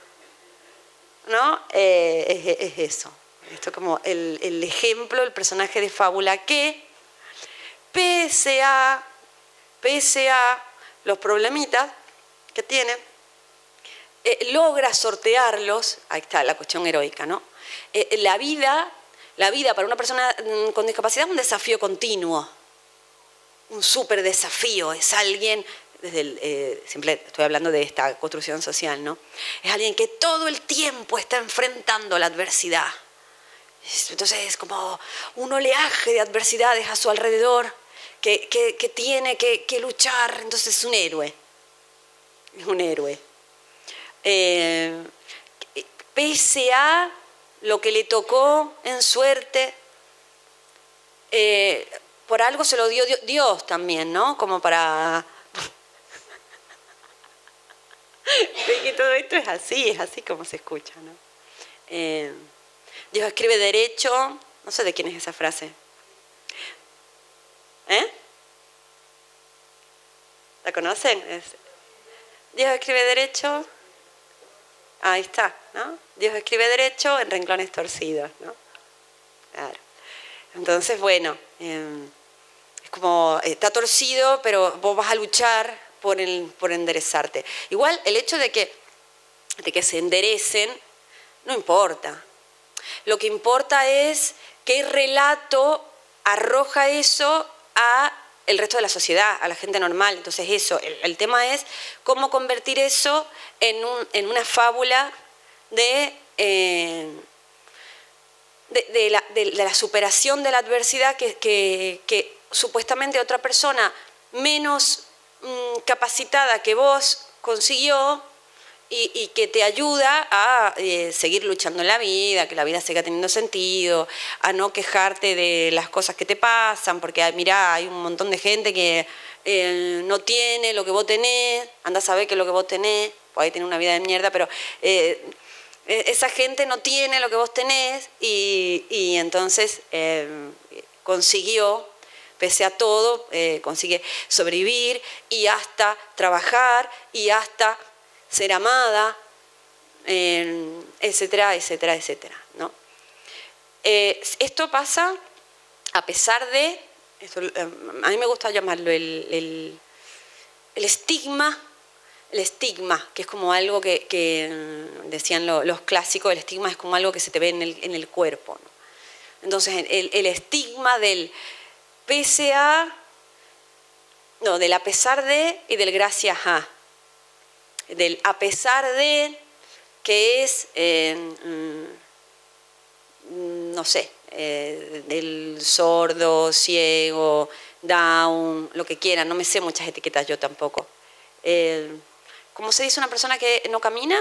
S1: ¿No? Eh, es, es eso. Esto como el, el ejemplo, el personaje de fábula que, pese a, pese a los problemitas que tiene, eh, logra sortearlos. Ahí está la cuestión heroica, ¿no? Eh, la vida, la vida para una persona con discapacidad es un desafío continuo. Un súper desafío, es alguien, desde el, eh, siempre estoy hablando de esta construcción social, ¿no? Es alguien que todo el tiempo está enfrentando la adversidad. Entonces es como un oleaje de adversidades a su alrededor que, que, que tiene que, que luchar, entonces es un héroe, es un héroe. Eh, pese a lo que le tocó en suerte, eh, por algo se lo dio Dios también, ¿no? Como para... que todo esto es así, es así como se escucha, ¿no? Eh, Dios escribe derecho, no sé de quién es esa frase. ¿Eh? ¿La conocen? Es, Dios escribe derecho, ahí está, ¿no? Dios escribe derecho en renglones torcidos, ¿no? Claro. Entonces, bueno, eh, es como, está torcido, pero vos vas a luchar por, el, por enderezarte. Igual, el hecho de que, de que se enderecen no importa. Lo que importa es qué relato arroja eso a el resto de la sociedad, a la gente normal. Entonces eso, el, el tema es cómo convertir eso en, un, en una fábula de, eh, de, de, la, de, de la superación de la adversidad que, que, que supuestamente otra persona menos mmm, capacitada que vos consiguió y, y que te ayuda a eh, seguir luchando en la vida, que la vida siga teniendo sentido, a no quejarte de las cosas que te pasan, porque mirá, hay un montón de gente que eh, no tiene lo que vos tenés, anda a saber que lo que vos tenés, pues ahí tiene una vida de mierda, pero eh, esa gente no tiene lo que vos tenés y, y entonces eh, consiguió, pese a todo, eh, consigue sobrevivir y hasta trabajar y hasta ser amada, eh, etcétera, etcétera, etcétera, ¿no? Eh, esto pasa a pesar de, esto, eh, a mí me gusta llamarlo el, el, el estigma, el estigma, que es como algo que, que decían lo, los clásicos, el estigma es como algo que se te ve en el, en el cuerpo, ¿no? Entonces, el, el estigma del pese a, no, del a pesar de y del gracias a. Del a pesar de, que es, eh, no sé, eh, del sordo, ciego, down, lo que quieran, no me sé muchas etiquetas yo tampoco. Eh, ¿Cómo se dice una persona que no camina?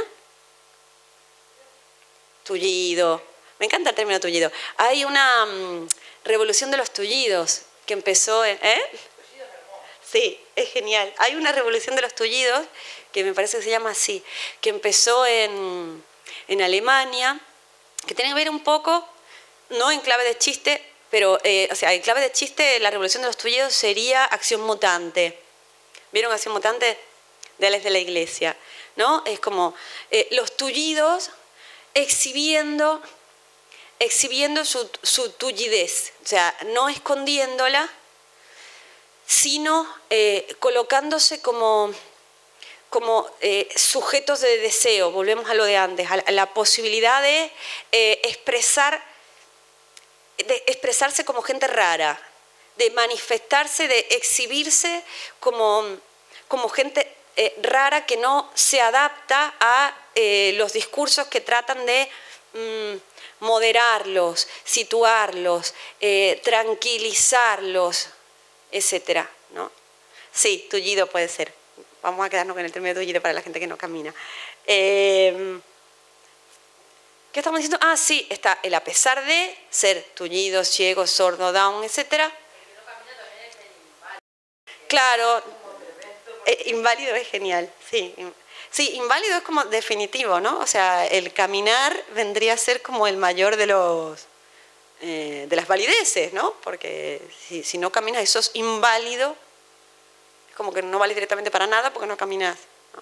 S1: Tullido. Me encanta el término tullido. Hay una um, revolución de los tullidos que empezó en... ¿Eh? Sí, es genial. Hay una revolución de los tullidos, que me parece que se llama así, que empezó en, en Alemania, que tiene que ver un poco, no en clave de chiste, pero, eh, o sea, en clave de chiste la revolución de los tullidos sería acción mutante. ¿Vieron Acción Mutante? De Alex de la Iglesia, ¿no? Es como eh, los tullidos exhibiendo, exhibiendo su, su tullidez, o sea, no escondiéndola, sino eh, colocándose como, como eh, sujetos de deseo, volvemos a lo de antes, a la, a la posibilidad de, eh, expresar, de expresarse como gente rara, de manifestarse, de exhibirse como, como gente eh, rara que no se adapta a eh, los discursos que tratan de mm, moderarlos, situarlos, eh, tranquilizarlos, etcétera, ¿no? Sí, tullido puede ser. Vamos a quedarnos con el término tullido para la gente que no camina. Eh, ¿Qué estamos diciendo? Ah, sí, está el a pesar de ser tullido, ciego, sordo, down, etcétera. Claro, eh, inválido es genial, sí. Sí, inválido es como definitivo, ¿no? O sea, el caminar vendría a ser como el mayor de los eh, de las valideces, ¿no? Porque si, si no caminas y sos inválido, es como que no vales directamente para nada porque no caminas, ¿no?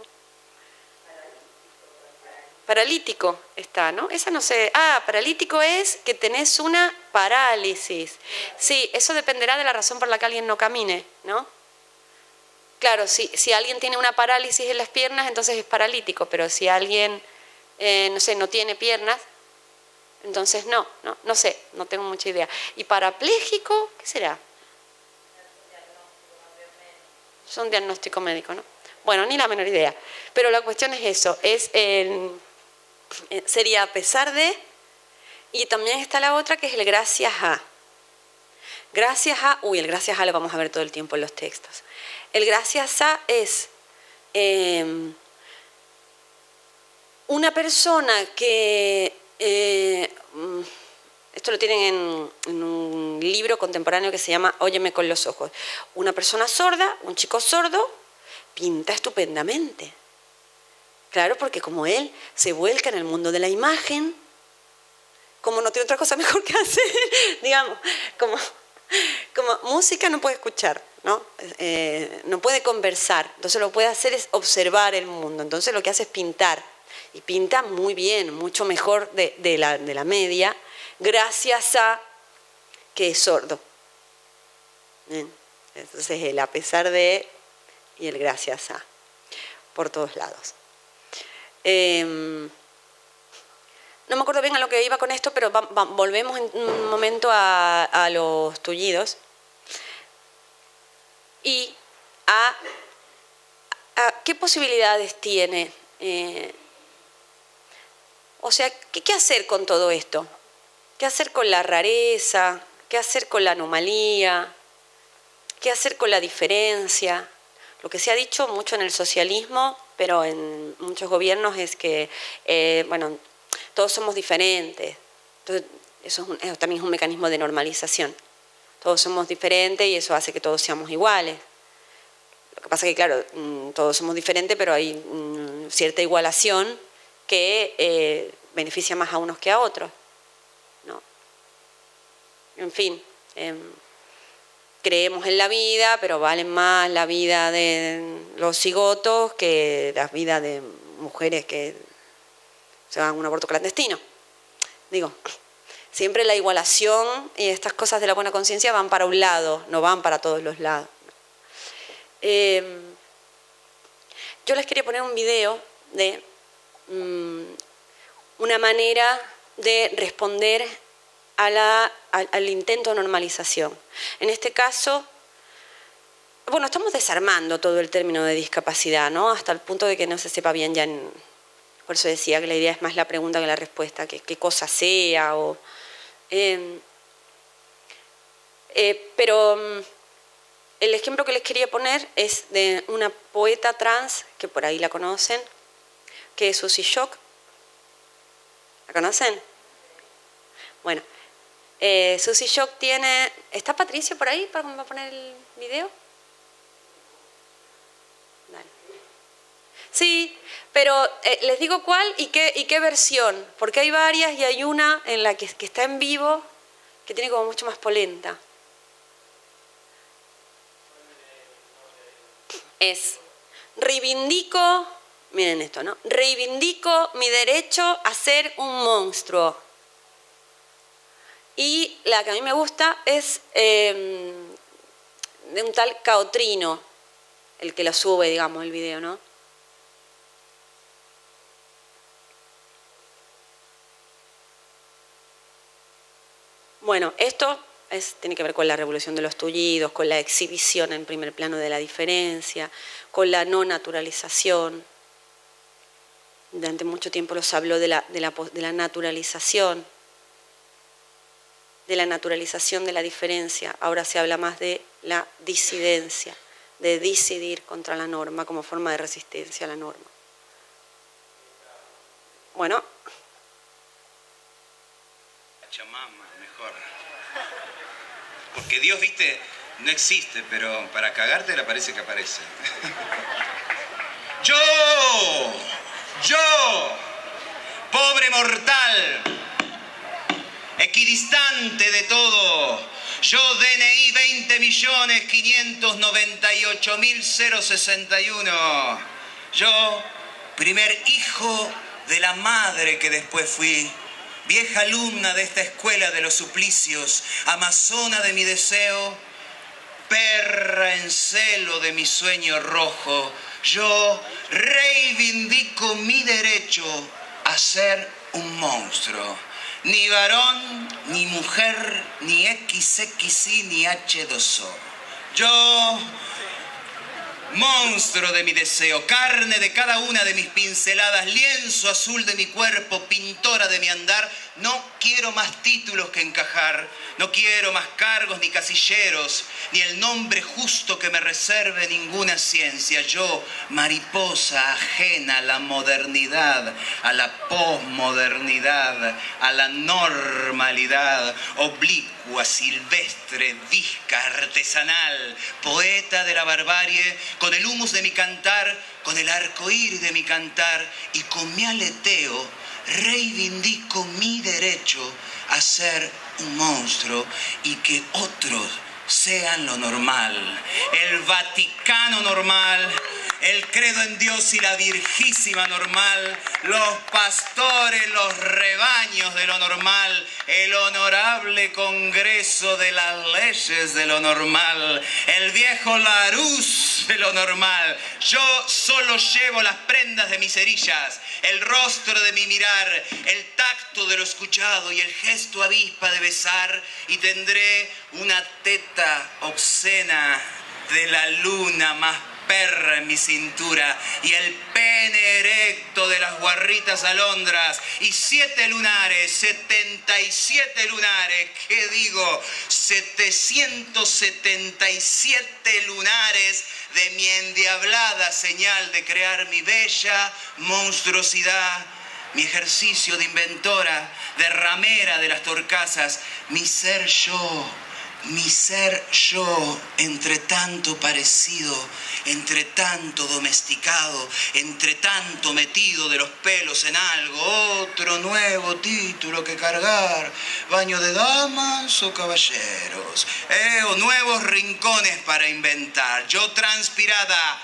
S1: Paralítico está, ¿no? Esa no sé. Ah, paralítico es que tenés una parálisis. Sí, eso dependerá de la razón por la que alguien no camine, ¿no? Claro, si, si alguien tiene una parálisis en las piernas, entonces es paralítico, pero si alguien, eh, no sé, no tiene piernas, entonces no, no, no sé, no tengo mucha idea. ¿Y parapléjico? ¿Qué será? Es un diagnóstico médico, ¿no? Bueno, ni la menor idea. Pero la cuestión es eso, es eh, sería a pesar de, y también está la otra que es el gracias a. Gracias a, uy, el gracias a lo vamos a ver todo el tiempo en los textos. El gracias a es eh, una persona que, eh, esto lo tienen en, en un libro contemporáneo que se llama Óyeme con los ojos. Una persona sorda, un chico sordo, pinta estupendamente. Claro, porque como él se vuelca en el mundo de la imagen, como no tiene otra cosa mejor que hacer, digamos, como... Como música no puede escuchar, ¿no? Eh, no puede conversar, entonces lo que puede hacer es observar el mundo, entonces lo que hace es pintar, y pinta muy bien, mucho mejor de, de, la, de la media, gracias a que es sordo. ¿Bien? Entonces el a pesar de y el gracias a, por todos lados. Eh, No me acuerdo bien a lo que iba con esto, pero va, va, volvemos en un momento a, a los tullidos y a, a qué posibilidades tiene. Eh, o sea, ¿qué, ¿qué hacer con todo esto? ¿Qué hacer con la rareza? ¿Qué hacer con la anomalía? ¿Qué hacer con la diferencia? Lo que se ha dicho mucho en el socialismo, pero en muchos gobiernos es que, eh, bueno, todos somos diferentes. Entonces, eso, es un, eso también es un mecanismo de normalización. Todos somos diferentes y eso hace que todos seamos iguales. Lo que pasa es que, claro, todos somos diferentes, pero hay cierta igualación que eh, beneficia más a unos que a otros, ¿no? En fin, eh, creemos en la vida, pero valen más la vida de los cigotos que la vida de mujeres que se van a un aborto clandestino. Digo, siempre la igualación y estas cosas de la buena conciencia van para un lado, no van para todos los lados. Eh, yo les quería poner un video de um, una manera de responder a la, al, al intento de normalización. En este caso, bueno, estamos desarmando todo el término de discapacidad, ¿no? Hasta el punto de que no se sepa bien ya en... Por eso decía que la idea es más la pregunta que la respuesta, que qué cosa sea. O, eh, eh, pero el ejemplo que les quería poner es de una poeta trans, que por ahí la conocen, que es Susy Shock. ¿La conocen? Bueno, eh, Susy Shock tiene... ¿Está Patricio por ahí para poner el video? Dale. Sí, pero eh, les digo cuál y qué, y qué versión, porque hay varias y hay una en la que, que está en vivo que tiene como mucho más polenta. es reivindico, miren esto, ¿no? Reivindico mi derecho a ser un monstruo. Y la que a mí me gusta es eh, de un tal Caotrino, el que lo sube, digamos, el video, ¿no? Bueno, esto es, tiene que ver con la revolución de los tullidos, con la exhibición en primer plano de la diferencia, con la no naturalización. Durante mucho tiempo los habló de la, de la, de la naturalización, de la naturalización de la diferencia. Ahora se habla más de la disidencia, de disidir contra la norma como forma de resistencia a la norma. Bueno.
S3: Pachamama, mejor. Porque Dios, viste, no existe, pero para cagártela parece que aparece. Yo, yo, pobre mortal, equidistante de todo, yo D N I veinte millones quinientos noventa y ocho mil sesenta y uno, yo, primer hijo de la madre que después fui, vieja alumna de esta escuela de los suplicios, amazona de mi deseo, perra en celo de mi sueño rojo, yo reivindico mi derecho a ser un monstruo. Ni varón, ni mujer, ni equis equis i, ni hache dos o. Yo, monstruo de mi deseo, carne de cada una de mis pinceladas, lienzo azul de mi cuerpo, pintora de mi andar, no quiero más títulos que encajar, no quiero más cargos ni casilleros, ni el nombre justo que me reserve ninguna ciencia. Yo, mariposa ajena a la modernidad, a la posmodernidad, a la normalidad, oblicua, silvestre, visca, artesanal, poeta de la barbarie, con el humus de mi cantar, con el arcoíris de mi cantar y con mi aleteo, reivindico mi derecho a ser un monstruo y que otros sean lo normal. El Vaticano normal, el credo en Dios y la Virgísima normal, los pastores, los rebaños de lo normal, el honorable Congreso de las leyes de lo normal, el viejo Larousse de lo normal. Yo solo llevo las prendas de mis herillas, el rostro de mi mirar, el tacto de lo escuchado y el gesto avispa de besar, y tendré una teta obscena de la luna más perra en mi cintura y el pene erecto de las guarritas alondras y siete lunares, setenta y siete lunares, ¿qué digo? setecientos setenta y siete lunares de mi endiablada señal de crear mi bella monstruosidad, mi ejercicio de inventora, de ramera de las torcasas, mi ser yo. Mi ser yo, entre tanto parecido, entre tanto domesticado, entre tanto metido de los pelos en algo, otro nuevo título que cargar, baño de damas o caballeros, eh, o nuevos rincones para inventar, yo transpirada,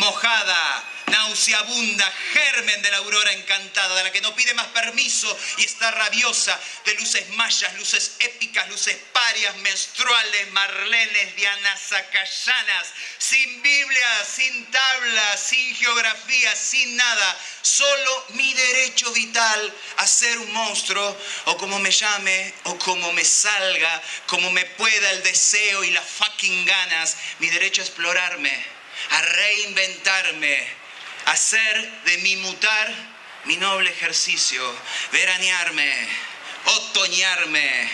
S3: mojada, nauseabunda, germen de la aurora encantada, de la que no pide más permiso y está rabiosa, de luces mayas, luces épicas, luces parias, menstruales, marlenes, dianas, sacayanas, sin Biblia, sin tabla, sin geografía, sin nada, solo mi derecho vital a ser un monstruo, o como me llame, o como me salga, como me pueda el deseo y las fucking ganas, mi derecho a explorarme, a reinventarme, hacer de mi mutar mi noble ejercicio, veranearme, otoñarme,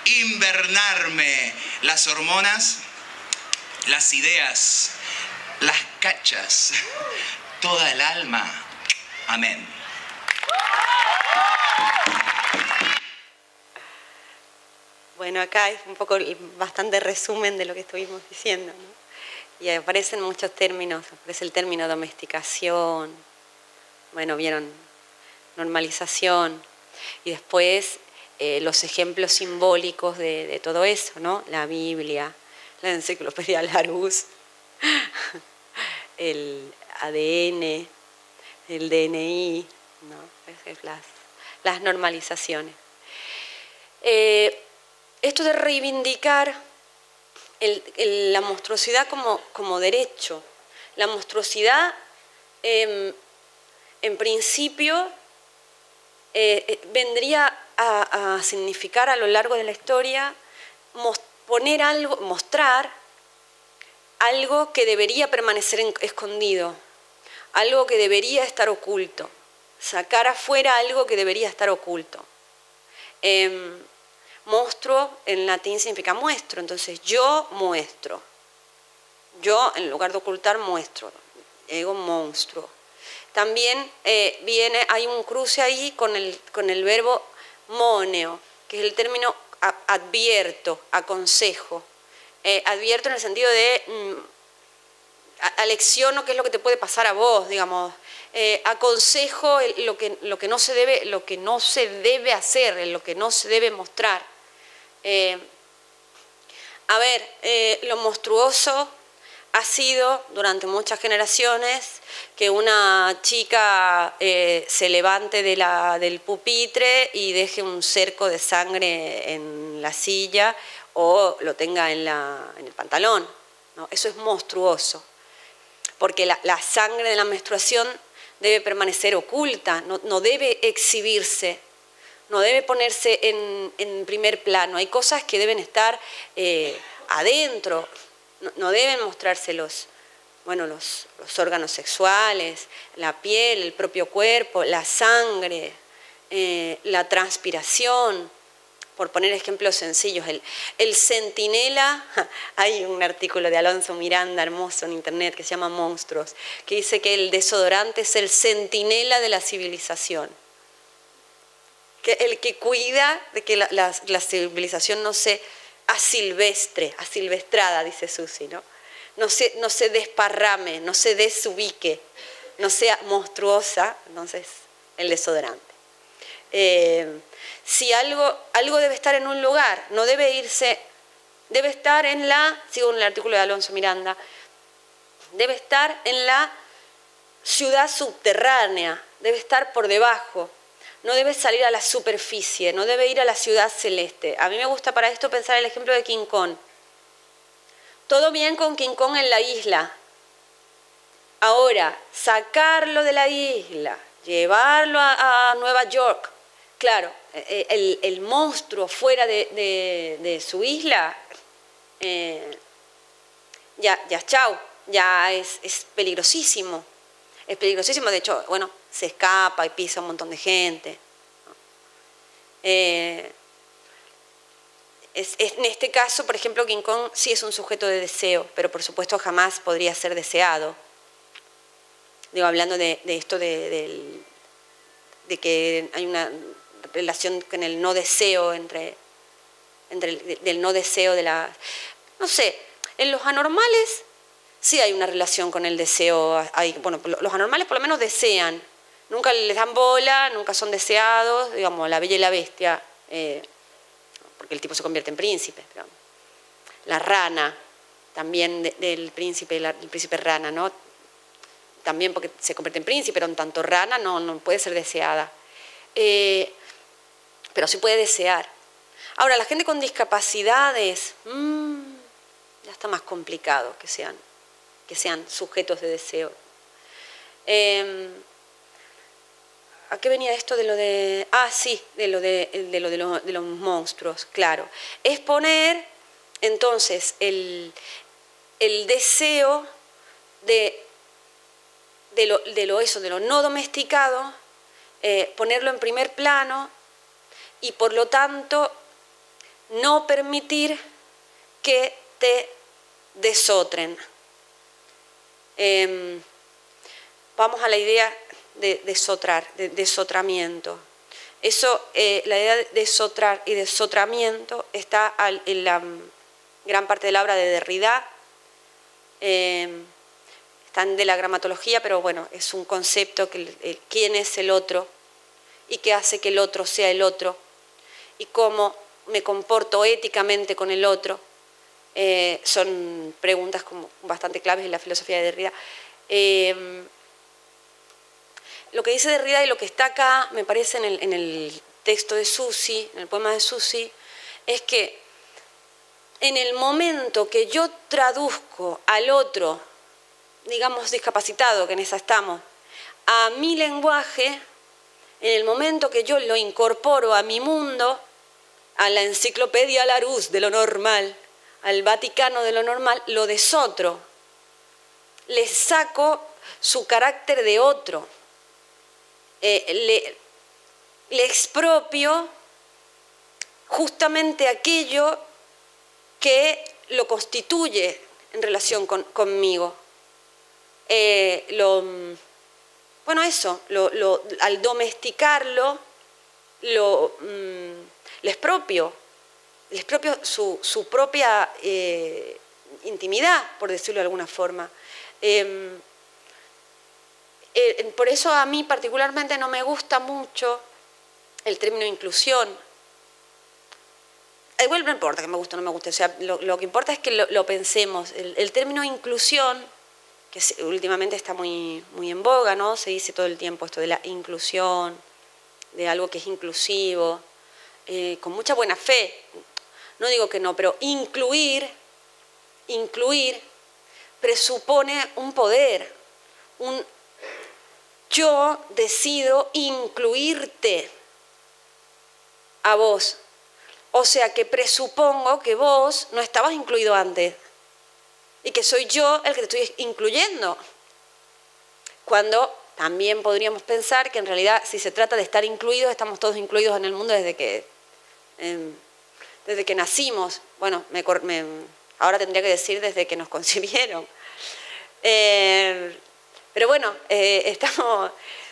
S3: invernarme, las hormonas, las ideas, las cachas, toda el alma. Amén.
S1: Bueno, acá es un poco bastante resumen de lo que estuvimos diciendo, ¿no? Y aparecen muchos términos, aparece el término domesticación, bueno, vieron, normalización, y después eh, los ejemplos simbólicos de, de todo eso, ¿no? La Biblia, la enciclopedia Larousse, el A D N, el D N I, ¿no? Es, es las, las normalizaciones. Eh, esto de reivindicar el, el, la monstruosidad como, como derecho. La monstruosidad, eh, en principio, eh, vendría a, a significar a lo largo de la historia poner algo, mostrar algo que debería permanecer en, escondido, algo que debería estar oculto, sacar afuera algo que debería estar oculto. Eh, monstruo en latín significa muestro, entonces yo muestro. Yo, en lugar de ocultar, muestro. Ego monstruo. También eh, viene, hay un cruce ahí con el, con el verbo moneo, que es el término a, advierto, aconsejo. Eh, advierto en el sentido de mm, alecciono qué es lo que te puede pasar a vos, digamos. Eh, aconsejo el, lo, que, lo, que no se debe, lo que no se debe hacer, lo que no se debe mostrar. Eh, a ver, eh, lo monstruoso ha sido durante muchas generaciones que una chica eh, se levante de la, del pupitre y deje un cerco de sangre en la silla o lo tenga en, la, en el pantalón, ¿no? Eso es monstruoso, porque la, la sangre de la menstruación debe permanecer oculta, no, no debe exhibirse, no debe ponerse en, en primer plano. Hay cosas que deben estar eh, adentro, no, no deben mostrárselos. Bueno, los, los órganos sexuales, la piel, el propio cuerpo, la sangre, eh, la transpiración, por poner ejemplos sencillos. El, el centinela, hay un artículo de Alonso Miranda hermoso en internet que se llama Monstruos, que dice que el desodorante es el centinela de la civilización. Que el que cuida de que la, la, la civilización no se asilvestre, asilvestrada, dice Susi, ¿no? No se, no se desparrame, no se desubique, no sea monstruosa, entonces el desodorante. Eh, si algo, algo debe estar en un lugar, no debe irse, debe estar en la, sigo en el artículo de Alonso Miranda, debe estar en la ciudad subterránea, debe estar por debajo. No debe salir a la superficie, no debe ir a la ciudad celeste. A mí me gusta para esto pensar el ejemplo de King Kong. Todo bien con King Kong en la isla. Ahora, sacarlo de la isla, llevarlo a, a Nueva York. Claro, el, el monstruo fuera de, de, de su isla, eh, ya, ya chau, ya es, es peligrosísimo. Es peligrosísimo, de hecho, bueno, se escapa y pisa un montón de gente. Eh, es, es, en este caso, por ejemplo, King Kong sí es un sujeto de deseo, pero por supuesto jamás podría ser deseado. Digo, hablando de, de esto de, de, de que hay una relación con el no deseo, entre, entre el del no deseo de la... No sé, en los anormales sí hay una relación con el deseo. Hay, bueno, los anormales por lo menos desean. Nunca les dan bola, nunca son deseados, digamos, la Bella y la Bestia, eh, porque el tipo se convierte en príncipe. Digamos. La rana, también de, del príncipe, la, el príncipe rana, ¿no? También porque se convierte en príncipe, pero en tanto rana no, no puede ser deseada. Eh, pero sí puede desear. Ahora, la gente con discapacidades, mmm, ya está más complicado que sean, que sean sujetos de deseo. Eh, ¿A qué venía esto de lo de...? Ah, sí, de lo de, de, lo de, lo, de los monstruos, claro. Es poner, entonces, el, el deseo de, de, lo, de lo eso, de lo no domesticado, eh, ponerlo en primer plano y, por lo tanto, no permitir que te desotren. Eh, vamos a la idea... de desotrar, de desotramiento. Eso, eh, la idea de desotrar y desotramiento está al, en la gran parte de la obra de Derrida, eh, están de la gramatología, pero bueno, es un concepto que el, el, quién es el otro y qué hace que el otro sea el otro y cómo me comporto éticamente con el otro. Eh, son preguntas como bastante claves en la filosofía de Derrida. Eh, lo que dice Derrida y lo que está acá, me parece en el, en el texto de Susi, en el poema de Susi, es que en el momento que yo traduzco al otro, digamos discapacitado, que en esa estamos, a mi lenguaje, en el momento que yo lo incorporo a mi mundo, a la enciclopedia Larousse de lo normal, al Vaticano de lo normal, lo desotro, le saco su carácter de otro, eh, le, le expropio justamente aquello que lo constituye en relación con, conmigo. Eh, lo, bueno, eso, lo, lo, al domesticarlo, lo, mm, le expropio, le expropio su, su propia eh, intimidad, por decirlo de alguna forma. Eh, eh, por eso a mí particularmente no me gusta mucho el término inclusión. Igual no importa que me guste o no me guste, o sea, lo, lo que importa es que lo, lo pensemos. El, el término inclusión, que se, últimamente está muy, muy en boga, ¿no? Se dice todo el tiempo esto de la inclusión, de algo que es inclusivo, eh, con mucha buena fe. No digo que no, pero incluir, incluir presupone un poder, un yo decido incluirte a vos. O sea que presupongo que vos no estabas incluido antes y que soy yo el que te estoy incluyendo. Cuando también podríamos pensar que en realidad si se trata de estar incluidos, estamos todos incluidos en el mundo desde que, eh, desde que nacimos. Bueno, me, me, ahora tendría que decir desde que nos concibieron. Eh, pero bueno, eh, estamos...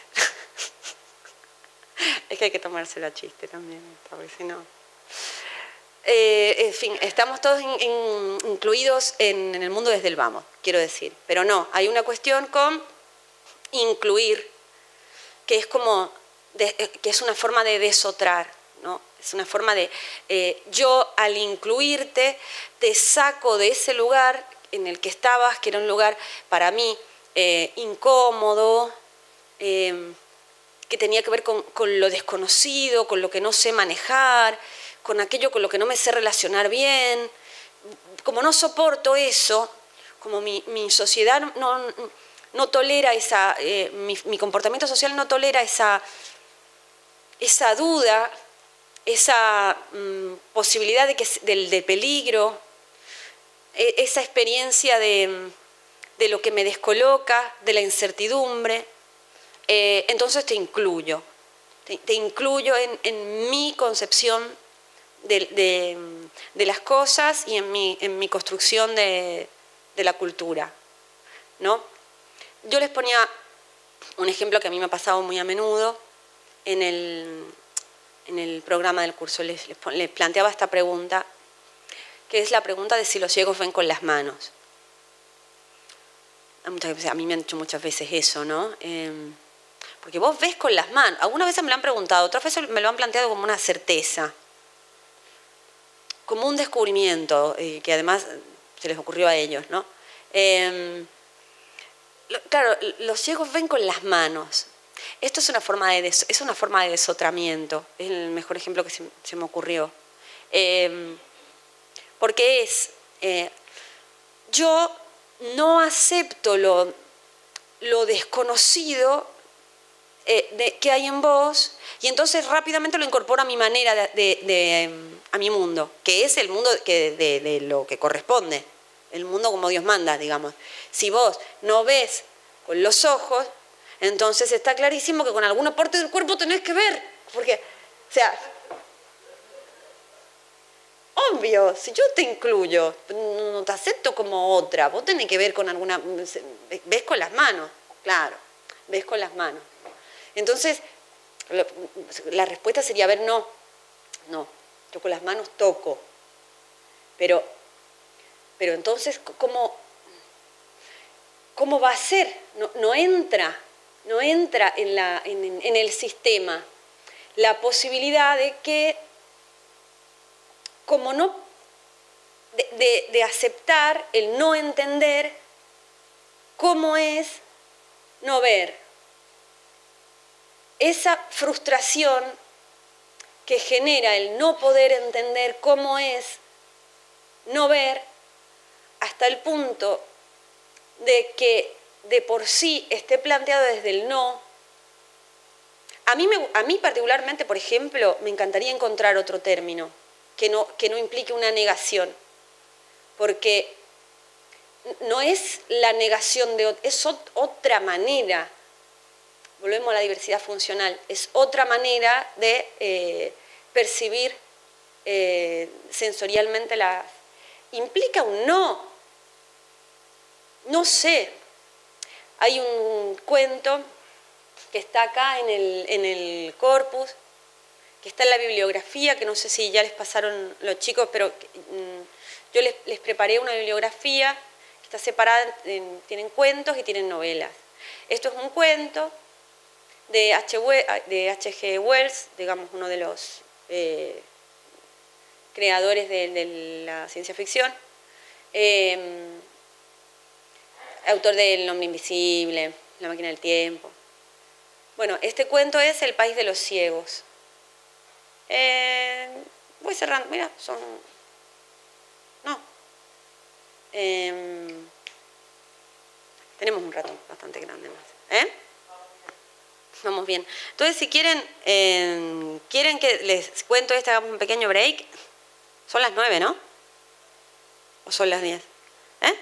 S1: Es que hay que tomárselo a chiste también, porque si no... Eh, en fin, estamos todos in, in, incluidos en, en el mundo desde el vamos, quiero decir. Pero no, hay una cuestión con incluir, que es como, de, que es una forma de desotrar, ¿no? Es una forma de, eh, yo al incluirte, te saco de ese lugar en el que estabas, que era un lugar para mí eh, incómodo, eh, que tenía que ver con, con lo desconocido, con lo que no sé manejar, con aquello con lo que no me sé relacionar bien. Como no soporto eso, como mi, mi sociedad no, no tolera esa, eh, mi, mi comportamiento social no tolera esa, esa duda, esa mm, posibilidad de, que, de, de peligro, esa experiencia de, de lo que me descoloca, de la incertidumbre, eh, entonces te incluyo, te, te incluyo en, en mi concepción De, de, de las cosas y en mi, en mi construcción de, de la cultura, ¿no? Yo les ponía un ejemplo que a mí me ha pasado muy a menudo en el, en el programa del curso. Les, les, les planteaba esta pregunta, que es la pregunta de si los ciegos ven con las manos. A mí me han dicho muchas veces eso, ¿no? Eh, porque vos ves con las manos. Algunas veces me lo han preguntado, otras veces me lo han planteado como una certeza, como un descubrimiento, eh, que además se les ocurrió a ellos, ¿no? Eh, lo, claro, los ciegos ven con las manos. Esto es una forma de, des, es una forma de desotramiento, es el mejor ejemplo que se, se me ocurrió. Eh, porque es, eh, yo no acepto lo, lo desconocido eh, de, que hay en vos, y entonces rápidamente lo incorporo a mi manera de, de, de a mi mundo, que es el mundo que, de, de lo que corresponde, el mundo como Dios manda, digamos. Si vos no ves con los ojos, entonces está clarísimo que con alguna parte del cuerpo tenés que ver, porque, o sea, obvio, si yo te incluyo, no te acepto como otra, vos tenés que ver con alguna, ves con las manos, claro, ves con las manos. Entonces, la respuesta sería, a ver, no, no, yo con las manos toco, pero, pero entonces, ¿cómo, cómo va a ser? No, no entra, no entra en, la, en, en el sistema la posibilidad de que, como no, de, de, de aceptar el no entender cómo es no ver esa frustración que genera el no poder entender cómo es no ver, hasta el punto de que de por sí esté planteado desde el no. A mí, me, a mí particularmente, por ejemplo, me encantaría encontrar otro término que no, que no implique una negación, porque no es la negación de otra, es otra manera, volvemos a la diversidad funcional, es otra manera de eh, percibir eh, sensorialmente la... Implica un no, no sé. Hay un cuento que está acá en el, en el corpus, que está en la bibliografía, que no sé si ya les pasaron los chicos, pero mmm, yo les, les preparé una bibliografía que está separada, en, tienen cuentos y tienen novelas. Esto es un cuento de H G Wells, digamos uno de los eh, creadores de, de la ciencia ficción, eh, autor de El hombre invisible, La máquina del tiempo. Bueno, este cuento es El país de los ciegos. Eh, voy cerrando, mira, son... No. Eh, tenemos un rato bastante grande más. ¿Eh? Vamos bien. Entonces, si quieren, eh, quieren que les cuento este, hagamos un pequeño break. Son las nueve, ¿no? ¿O son las diez? ¿Eh?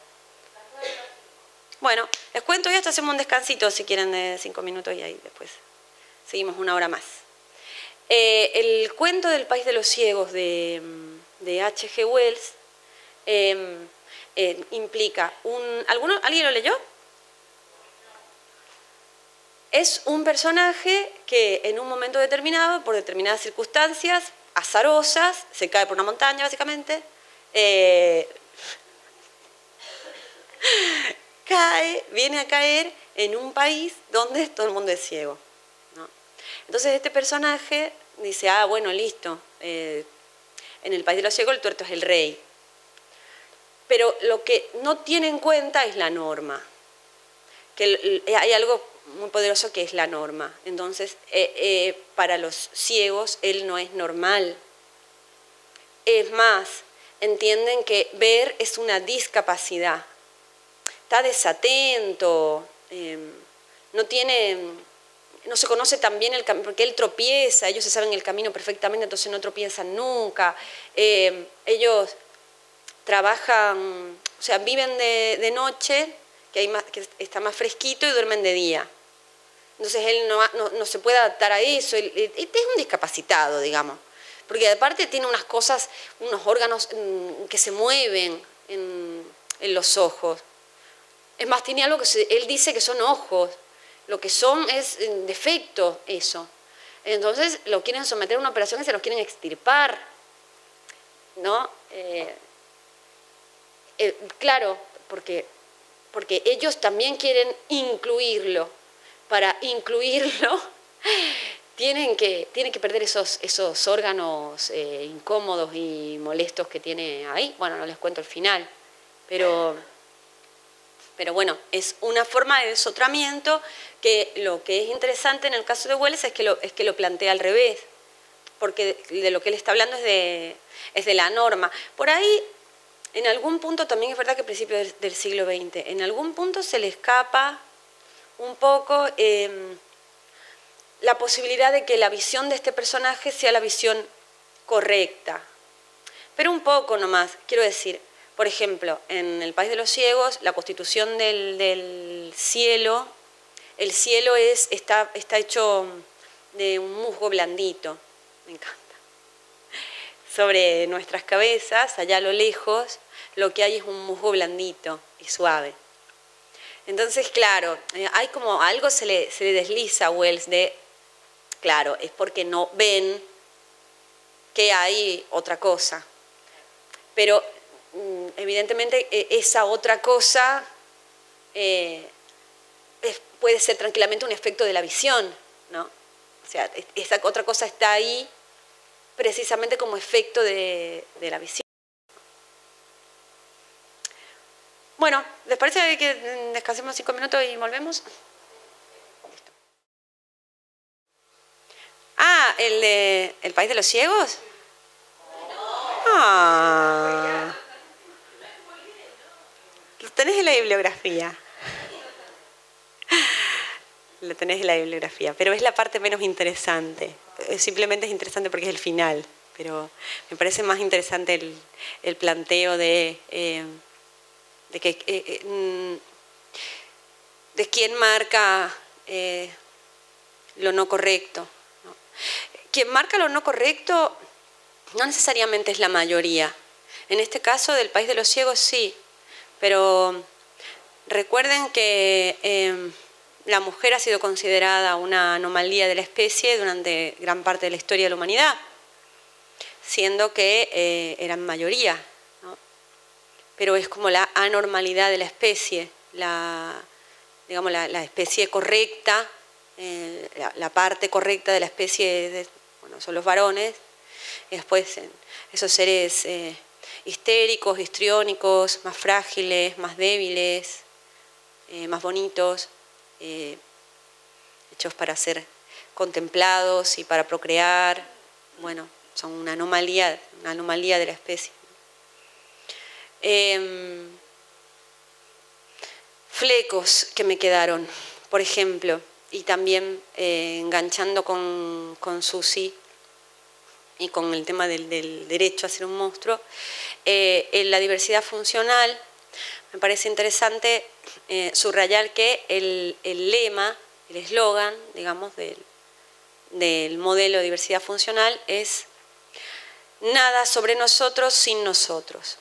S1: Bueno, les cuento esto, hacemos un descansito si quieren de cinco minutos y ahí después seguimos una hora más. Eh, el cuento del país de los ciegos de, de H G Wells eh, eh, implica un... ¿alguno, ¿Alguien lo leyó? Es un personaje que en un momento determinado, por determinadas circunstancias azarosas, se cae por una montaña básicamente, eh, cae, viene a caer en un país donde todo el mundo es ciego, ¿no? Entonces este personaje dice, ah, bueno, listo, eh, en el país de los ciegos el tuerto es el rey. Pero lo que no tiene en cuenta es la norma, que hay algo muy poderoso que es la norma. Entonces, eh, eh, para los ciegos él no es normal. Es más, entienden que ver es una discapacidad. Está desatento, eh, no tiene, no se conoce tan bien el camino, porque él tropieza, ellos se saben el camino perfectamente, entonces no tropiezan nunca. Eh, ellos trabajan, o sea, viven de, de noche, que, hay más, que está más fresquito, y duermen de día. Entonces él no, no, no se puede adaptar a eso, él, él, él es un discapacitado, digamos, porque aparte tiene unas cosas, unos órganos mm, que se mueven en, en los ojos. Es más, tiene algo que se, él dice que son ojos, lo que son es defecto eso. Entonces lo quieren someter a una operación y se los quieren extirpar, ¿no? Eh, eh, claro, porque, porque ellos también quieren incluirlo. Para incluirlo tienen que, tienen que perder esos, esos órganos eh, incómodos y molestos que tiene ahí. Bueno, no les cuento el final, pero... Pero bueno, es una forma de desotramiento que lo que es interesante en el caso de Wells es que lo, es que lo plantea al revés, porque de lo que él está hablando es de, es de la norma. Por ahí, en algún punto, también es verdad que a principios del, del siglo veinte, en algún punto se le escapa un poco eh, la posibilidad de que la visión de este personaje sea la visión correcta. Pero un poco nomás, quiero decir... Por ejemplo, en el país de los ciegos, la constitución del, del cielo, el cielo es, está, está hecho de un musgo blandito, me encanta. Sobre nuestras cabezas, allá a lo lejos, lo que hay es un musgo blandito y suave. Entonces, claro, hay como algo se le, se le desliza a Wells de, claro, es porque no ven que hay otra cosa. Pero... evidentemente esa otra cosa eh, es, puede ser tranquilamente un efecto de la visión, ¿no? O sea, esa otra cosa está ahí precisamente como efecto de, de la visión. Bueno, ¿les parece que descansemos cinco minutos y volvemos? Listo. Ah, ¿el de El País de los Ciegos? Ah. Lo tenés en la bibliografía. Lo tenés en la bibliografía, pero es la parte menos interesante. Simplemente es interesante porque es el final, pero me parece más interesante el, el planteo de, eh, de que eh, eh, de quién marca eh, lo no correcto, ¿no? Quien marca lo no correcto no necesariamente es la mayoría. En este caso del País de los Ciegos sí, pero recuerden que eh, la mujer ha sido considerada una anomalía de la especie durante gran parte de la historia de la humanidad, siendo que eh, eran mayoría, ¿no? Pero es como la anormalidad de la especie, la, digamos, la, la especie correcta, eh, la, la parte correcta de la especie, de, bueno, son los varones, y después eh, esos seres eh, histéricos, histriónicos, más frágiles, más débiles, eh, más bonitos, Eh, hechos para ser contemplados y para procrear, bueno, son una anomalía, una anomalía de la especie. Eh, flecos que me quedaron, por ejemplo, y también eh, enganchando con, con Susi y con el tema del, del derecho a ser un monstruo, eh, en la diversidad funcional me parece interesante eh, subrayar que el, el lema, el eslogan, digamos, del, del modelo de diversidad funcional es nada sobre nosotros sin nosotros.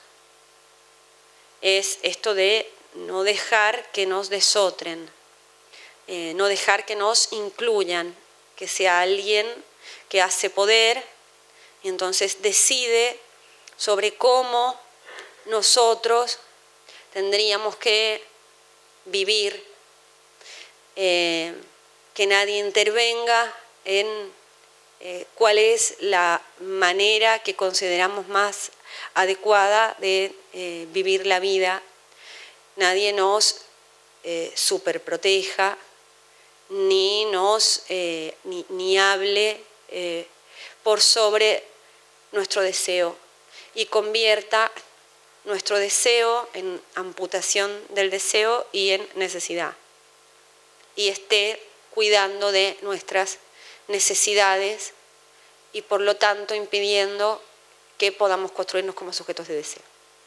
S1: Es esto de no dejar que nos desotren, eh, no dejar que nos incluyan, que sea alguien que hace poder y entonces decide sobre cómo nosotros tendríamos que vivir, eh, que nadie intervenga en eh, cuál es la manera que consideramos más adecuada de eh, vivir la vida. Nadie nos eh, superproteja, ni nos eh, ni, ni hable eh, por sobre nuestro deseo y convierta nuestro deseo en amputación del deseo y en necesidad, y esté cuidando de nuestras necesidades y por lo tanto impidiendo que podamos construirnos como sujetos de deseo.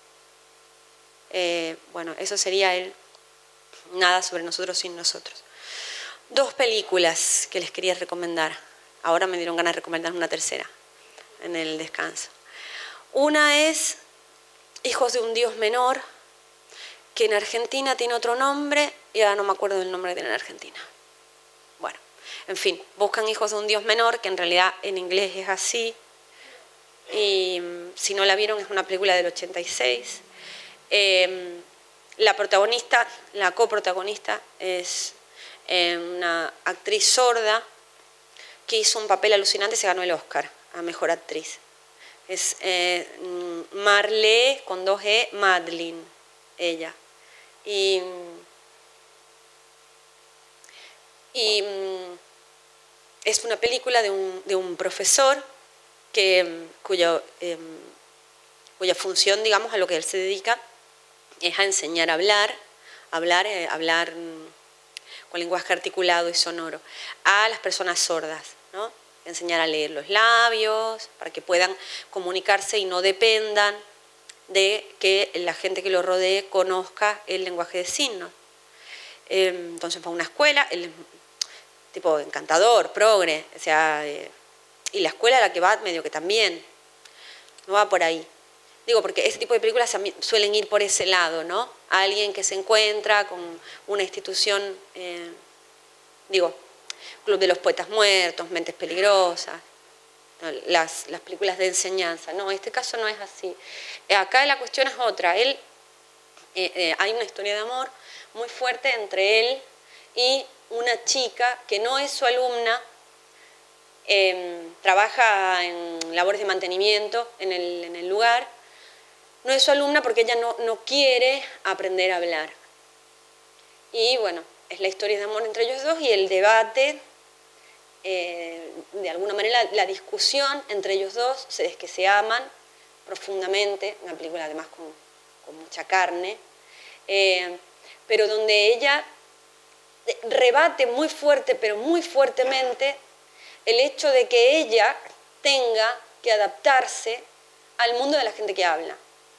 S1: Eh, bueno, eso sería el nada sobre nosotros sin nosotros. Dos películas que les quería recomendar. Ahora me dieron ganas de recomendar una tercera en el descanso. Una es Hijos de un Dios Menor, que en Argentina tiene otro nombre y ahora no me acuerdo del nombre que tiene en Argentina. Bueno, en fin, buscan Hijos de un Dios Menor, que en realidad en inglés es así, y si no la vieron es una película del ochenta y seis. Eh, la protagonista, la coprotagonista es eh, una actriz sorda que hizo un papel alucinante y se ganó el Oscar a Mejor Actriz. Es eh, Marlee, con dos E, Madeline, ella. Y, y es una película de un, de un profesor que, cuyo, eh, cuya función, digamos, a lo que él se dedica es a enseñar a hablar, hablar, eh, hablar con lenguaje articulado y sonoro a las personas sordas, ¿no? Enseñar a leer los labios para que puedan comunicarse y no dependan de que la gente que lo rodee conozca el lenguaje de signos. Entonces va a una escuela, él es tipo encantador, progre, o sea, eh, y la escuela a la que va medio que también, no va por ahí. Digo, porque ese tipo de películas suelen ir por ese lado, ¿no? Alguien que se encuentra con una institución, eh, digo, Club de los Poetas Muertos, Mentes Peligrosas, las, las películas de enseñanza. No, este caso no es así. Acá la cuestión es otra. Él, eh, eh, hay una historia de amor muy fuerte entre él y una chica que no es su alumna, eh, trabaja en labores de mantenimiento en el, en el lugar, no es su alumna porque ella no, no quiere aprender a hablar. Y bueno, es la historia de amor entre ellos dos y el debate, eh, de alguna manera la discusión entre ellos dos, es que se aman profundamente, una película además con, con mucha carne, eh, pero donde ella rebate muy fuerte, pero muy fuertemente, el hecho de que ella tenga que adaptarse al mundo de la gente que habla.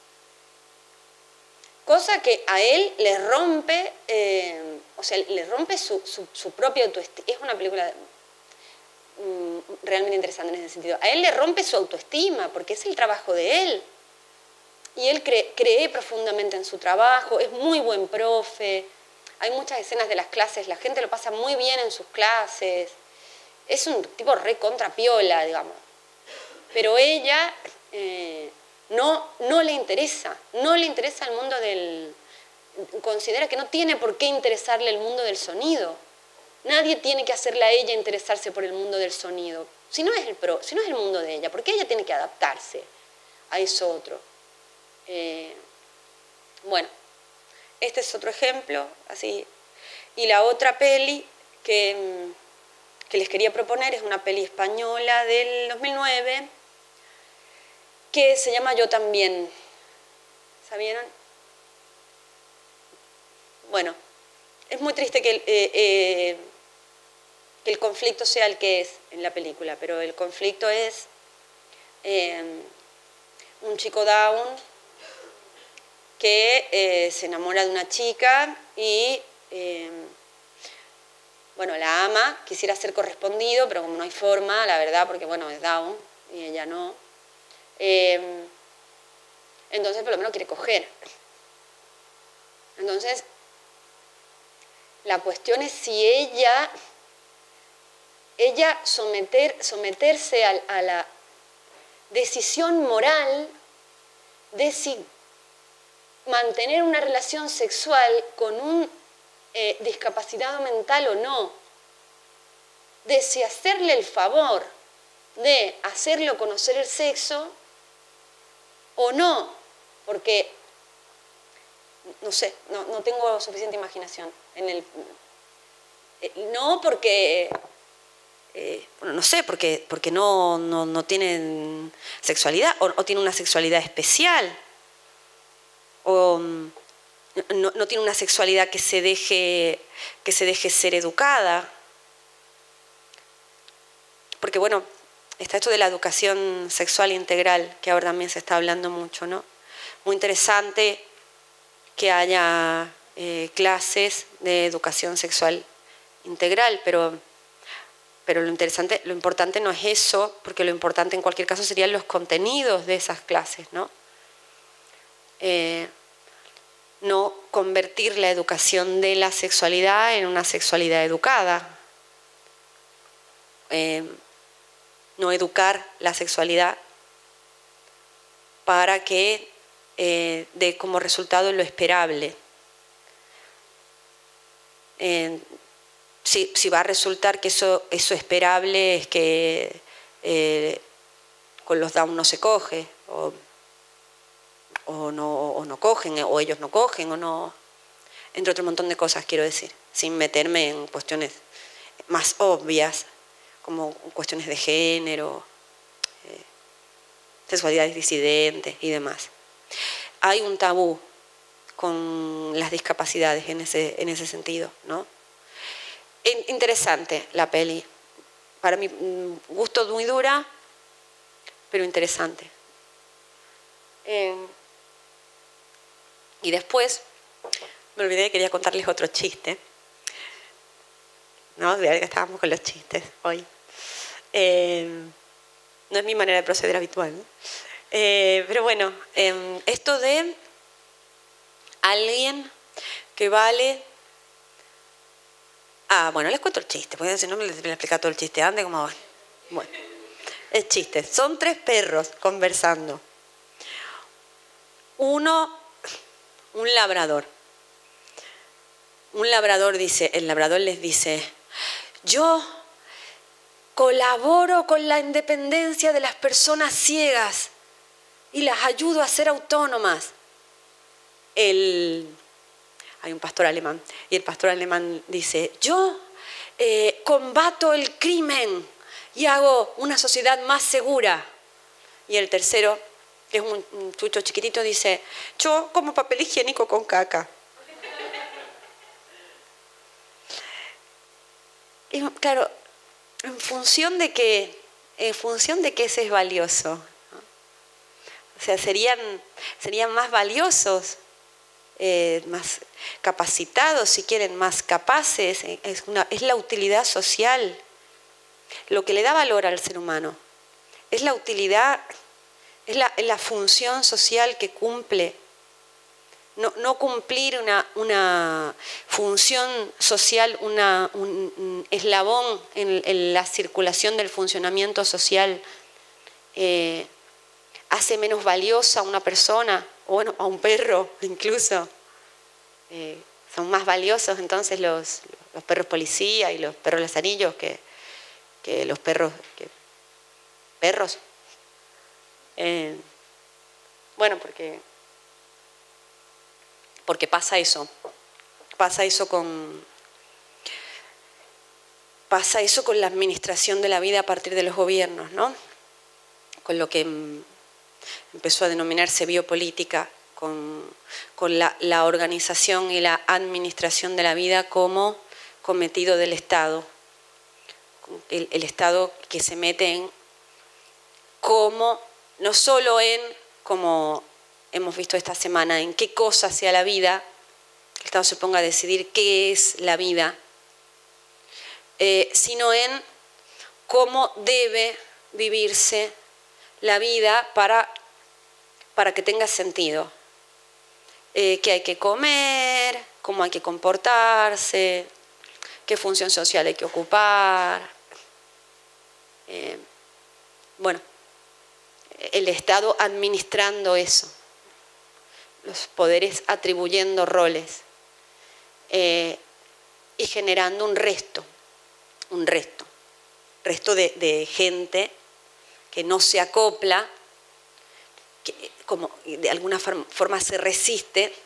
S1: Cosa que a él le rompe, eh, o sea, le rompe su, su, su propia autoestima. Es una película mm, realmente interesante en ese sentido. A él le rompe su autoestima, porque es el trabajo de él. Y él cree, cree profundamente en su trabajo, es muy buen profe. Hay muchas escenas de las clases, la gente lo pasa muy bien en sus clases. Es un tipo re contrapiola, digamos. Pero ella... Eh, No, no le interesa, no le interesa el mundo del... Considera que no tiene por qué interesarle el mundo del sonido. Nadie tiene que hacerle a ella interesarse por el mundo del sonido. Si no es el, pro, si no es el mundo de ella, ¿por qué ella tiene que adaptarse a eso otro? Eh, bueno, este es otro ejemplo, así. Y la otra peli que, que les quería proponer es una peli española del dos mil nueve, que se llama Yo también. ¿Sabieron? Bueno, es muy triste que el, eh, eh, que el conflicto sea el que es en la película, pero el conflicto es eh, un chico down que eh, se enamora de una chica y, eh, bueno, la ama, quisiera ser correspondido, pero como no hay forma, la verdad, porque, bueno, es down y ella no. Eh, entonces por lo menos quiere coger. Entonces la cuestión es si ella ella someter, someterse a, a la decisión moral de si mantener una relación sexual con un eh, discapacitado mental o no, de si hacerle el favor de hacerlo conocer el sexo o no, porque, no sé, no, no tengo suficiente imaginación. En el, eh, no porque, eh, bueno, no sé, porque, porque no, no, no tienen sexualidad, o, o tiene una sexualidad especial, o no, no tiene una sexualidad que se deje, que se deje ser educada. Porque, bueno, está esto de la educación sexual integral, que ahora también se está hablando mucho, ¿no? Muy interesante que haya eh, clases de educación sexual integral, pero, pero lo interesante, lo importante no es eso, porque lo importante en cualquier caso serían los contenidos de esas clases, ¿no? Eh, no convertir la educación de la sexualidad en una sexualidad educada. Eh, no educar la sexualidad para que eh, dé como resultado lo esperable. Eh, si, si va a resultar que eso, eso esperable es que eh, con los Down no se coge, o, o, no, o no cogen, o ellos no cogen, o no, entre otro montón de cosas, quiero decir, sin meterme en cuestiones más obvias, como cuestiones de género, eh, sexualidades disidentes y demás. Hay un tabú con las discapacidades en ese, en ese sentido, ¿no? Interesante la peli. Para mi gusto muy dura, pero interesante. Eh, y después, me olvidé que quería contarles otro chiste. ¿No? De que estábamos con los chistes hoy. Eh, no es mi manera de proceder habitual, ¿no? Eh, pero bueno, eh, esto de alguien que vale... Ah, bueno, les cuento el chiste, porque si no me les voy a explicar todo el chiste antes, ¿cómo va? Bueno, el chiste. Son tres perros conversando. Uno, un labrador. Un labrador dice, el labrador les dice... Yo colaboro con la independencia de las personas ciegas. y las ayudo a ser autónomas. El, hay un pastor alemán y el pastor alemán dice, yo eh, combato el crimen y hago una sociedad más segura. Y el tercero, que es un, un chucho chiquitito, dice, yo como papel higiénico con caca. Y claro, en función de que, en función de que ese es valioso, ¿no? O sea, serían, serían más valiosos, eh, más capacitados, si quieren, más capaces. Es, una, es la utilidad social lo que le da valor al ser humano. Es la utilidad, es la, es la función social que cumple. No, no cumplir una, una función social, una, un, un eslabón en, en la circulación del funcionamiento social, eh, hace menos valiosa a una persona, o bueno, a un perro incluso. Eh, son más valiosos entonces los, los perros policía y los perros lazarillos que, que los perros, que, perros. Eh, bueno, porque... Porque pasa eso, pasa eso con, pasa eso con la administración de la vida a partir de los gobiernos, ¿no? Con lo que empezó a denominarse biopolítica, con, con la, la organización y la administración de la vida como cometido del Estado. El, el Estado que se mete en cómo, no solo en como hemos visto esta semana, en qué cosa sea la vida, que el Estado se ponga a decidir qué es la vida, eh, sino en cómo debe vivirse la vida para, para que tenga sentido. Eh, qué hay que comer, cómo hay que comportarse, qué función social hay que ocupar. Eh, bueno, el Estado administrando eso. Los poderes atribuyendo roles eh, y generando un resto, un resto, resto de, de gente que no se acopla, que como de alguna forma se resiste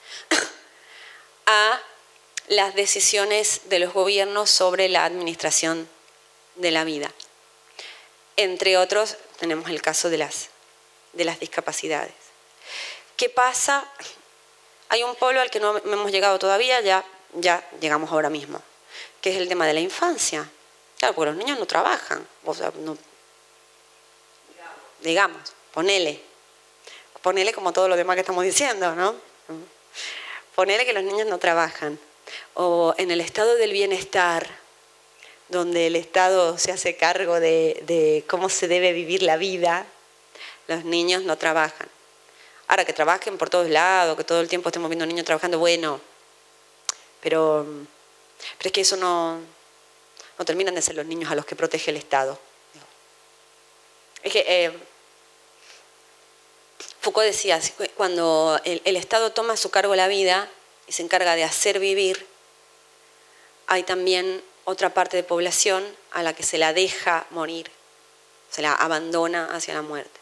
S1: a las decisiones de los gobiernos sobre la administración de la vida. Entre otros, tenemos el caso de las, de las discapacidades. ¿Qué pasa? Hay un polo al que no hemos llegado todavía, ya, ya llegamos ahora mismo, que es el tema de la infancia. Claro, porque los niños no trabajan. O sea, no, digamos, ponele. Ponele como todo lo demás que estamos diciendo, ¿no? Ponele que los niños no trabajan. O en el estado del bienestar, donde el Estado se hace cargo de, de cómo se debe vivir la vida, los niños no trabajan. Ahora, que trabajen por todos lados, que todo el tiempo estemos viendo niños trabajando, bueno, pero, pero es que eso no, no terminan de ser los niños a los que protege el Estado. Es que eh, Foucault decía, cuando el, el Estado toma a su cargo la vida y se encarga de hacer vivir, hay también otra parte de población a la que se la deja morir, se la abandona hacia la muerte.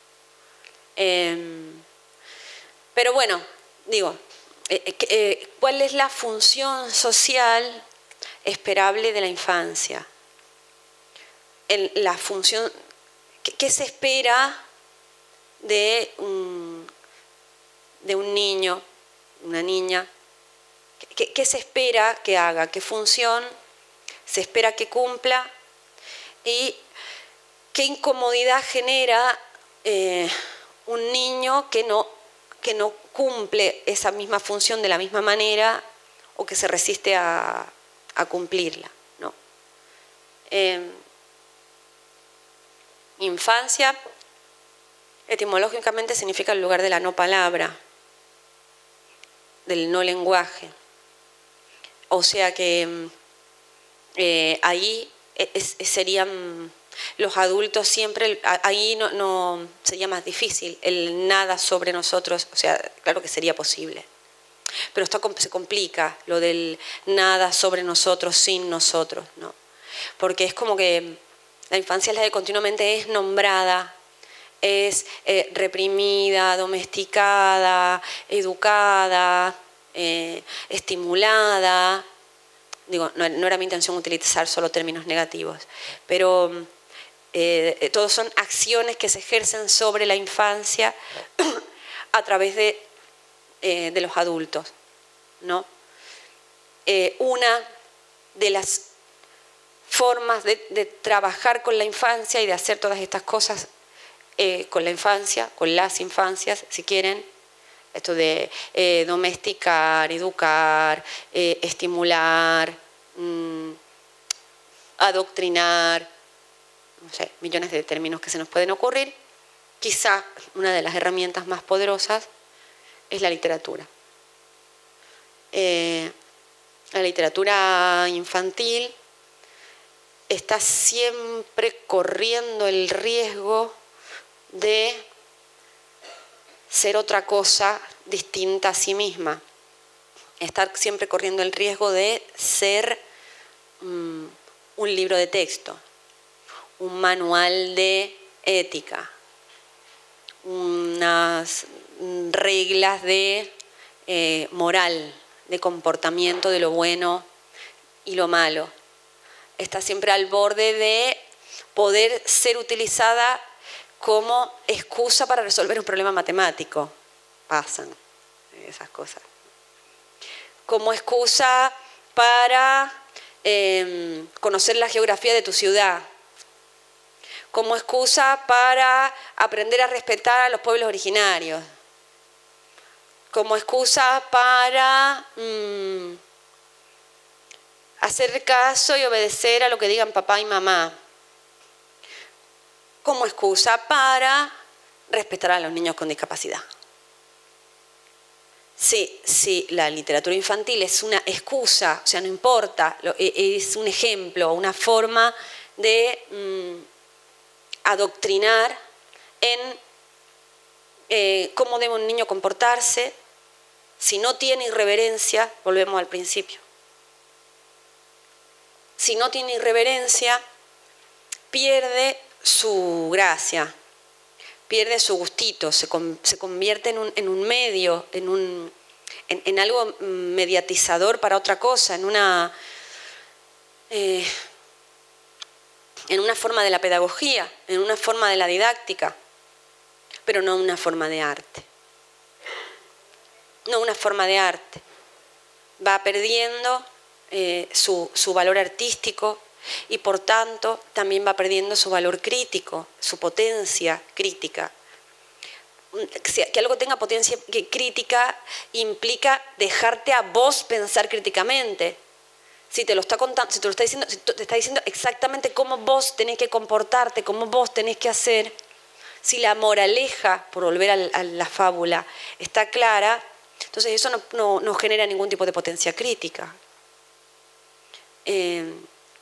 S1: Eh, pero bueno, digo, eh, eh, ¿cuál es la función social esperable de la infancia? El, la función, ¿qué, qué se espera de un, de un niño, una niña? ¿Qué, qué se espera que haga? ¿Qué función se espera que cumpla? ¿Y qué incomodidad genera eh, un niño que no, que no cumple esa misma función de la misma manera o que se resiste a, a cumplirla, ¿no? Eh, infancia, etimológicamente significa el lugar de la no palabra, del no lenguaje. O sea que eh, ahí es, es, serían los adultos siempre, ahí no, no sería más difícil, el nada sobre nosotros, o sea, claro que sería posible. Pero esto se complica, lo del nada sobre nosotros, sin nosotros, ¿no? Porque es como que la infancia es la que continuamente es nombrada, es eh, reprimida, domesticada, educada, eh, estimulada. Digo, no, no era mi intención utilizar solo términos negativos, pero eh, todos son acciones que se ejercen sobre la infancia a través de, eh, de los adultos, ¿no? Eh, una de las formas de, de trabajar con la infancia y de hacer todas estas cosas eh, con la infancia, con las infancias, si quieren, esto de eh, domesticar, educar, eh, estimular, mmm, adoctrinar, no sé, millones de términos que se nos pueden ocurrir. Quizá una de las herramientas más poderosas es la literatura. Eh, la literatura infantil está siempre corriendo el riesgo de ser otra cosa distinta a sí misma. Estar siempre corriendo el riesgo de ser um, un libro de texto, un manual de ética, unas reglas de eh, moral, de comportamiento de lo bueno y lo malo. Está siempre al borde de poder ser utilizada como excusa para resolver un problema matemático. Pasan esas cosas. Como excusa para eh, conocer la geografía de tu ciudad. Como excusa para aprender a respetar a los pueblos originarios. Como excusa para mmm, hacer caso y obedecer a lo que digan papá y mamá. Como excusa para respetar a los niños con discapacidad. Sí, sí, la literatura infantil es una excusa, o sea, no importa, es un ejemplo, una forma de mmm, adoctrinar en eh, cómo debe un niño comportarse. Si no tiene irreverencia, volvemos al principio. Si no tiene irreverencia, pierde su gracia, pierde su gustito, se, con, se convierte en un, en un medio, en, un, en, en algo mediatizador para otra cosa, en una, eh, en una forma de la pedagogía, en una forma de la didáctica, pero no una forma de arte. No una forma de arte. Va perdiendo eh, su, su valor artístico, y por tanto también va perdiendo su valor crítico, su potencia crítica. Que algo tenga potencia crítica implica dejarte a vos pensar críticamente. Si te lo está contando, si te lo está diciendo, si te está diciendo exactamente cómo vos tenés que comportarte, cómo vos tenés que hacer, si la moraleja, por volver a la fábula, está clara, entonces eso no, no, no genera ningún tipo de potencia crítica. Eh,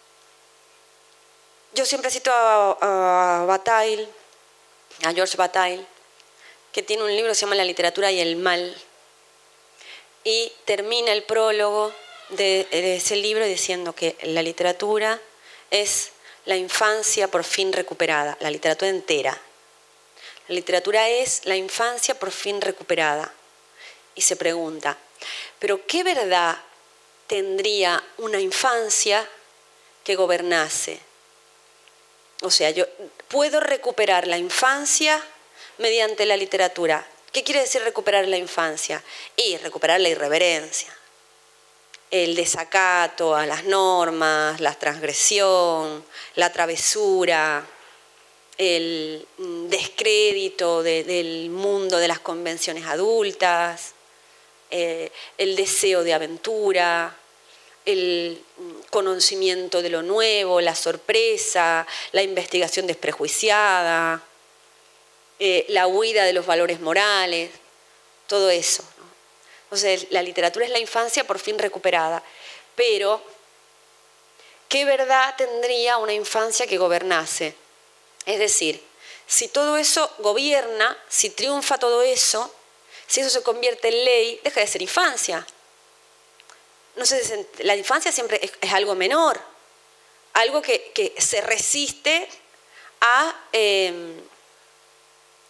S1: Yo siempre cito a, a Bataille, a George Bataille, que tiene un libro que se llama La literatura y el mal, y termina el prólogo de, de ese libro diciendo que la literatura es la infancia por fin recuperada, la literatura entera. La literatura es la infancia por fin recuperada. Y se pregunta, ¿pero qué verdad tendría una infancia que gobernase? O sea, yo puedo recuperar la infancia mediante la literatura. ¿Qué quiere decir recuperar la infancia? Y recuperar la irreverencia, el desacato a las normas, la transgresión, la travesura, el descrédito de, del mundo de las convenciones adultas, eh, el deseo de aventura, el conocimiento de lo nuevo, la sorpresa, la investigación desprejuiciada, eh, la huida de los valores morales, todo eso, ¿no? Entonces, la literatura es la infancia por fin recuperada. Pero, ¿qué verdad tendría una infancia que gobernase? Es decir, si todo eso gobierna, si triunfa todo eso, si eso se convierte en ley, deja de ser infancia. No sé, la infancia siempre es, es algo menor, algo que, que se resiste a, eh,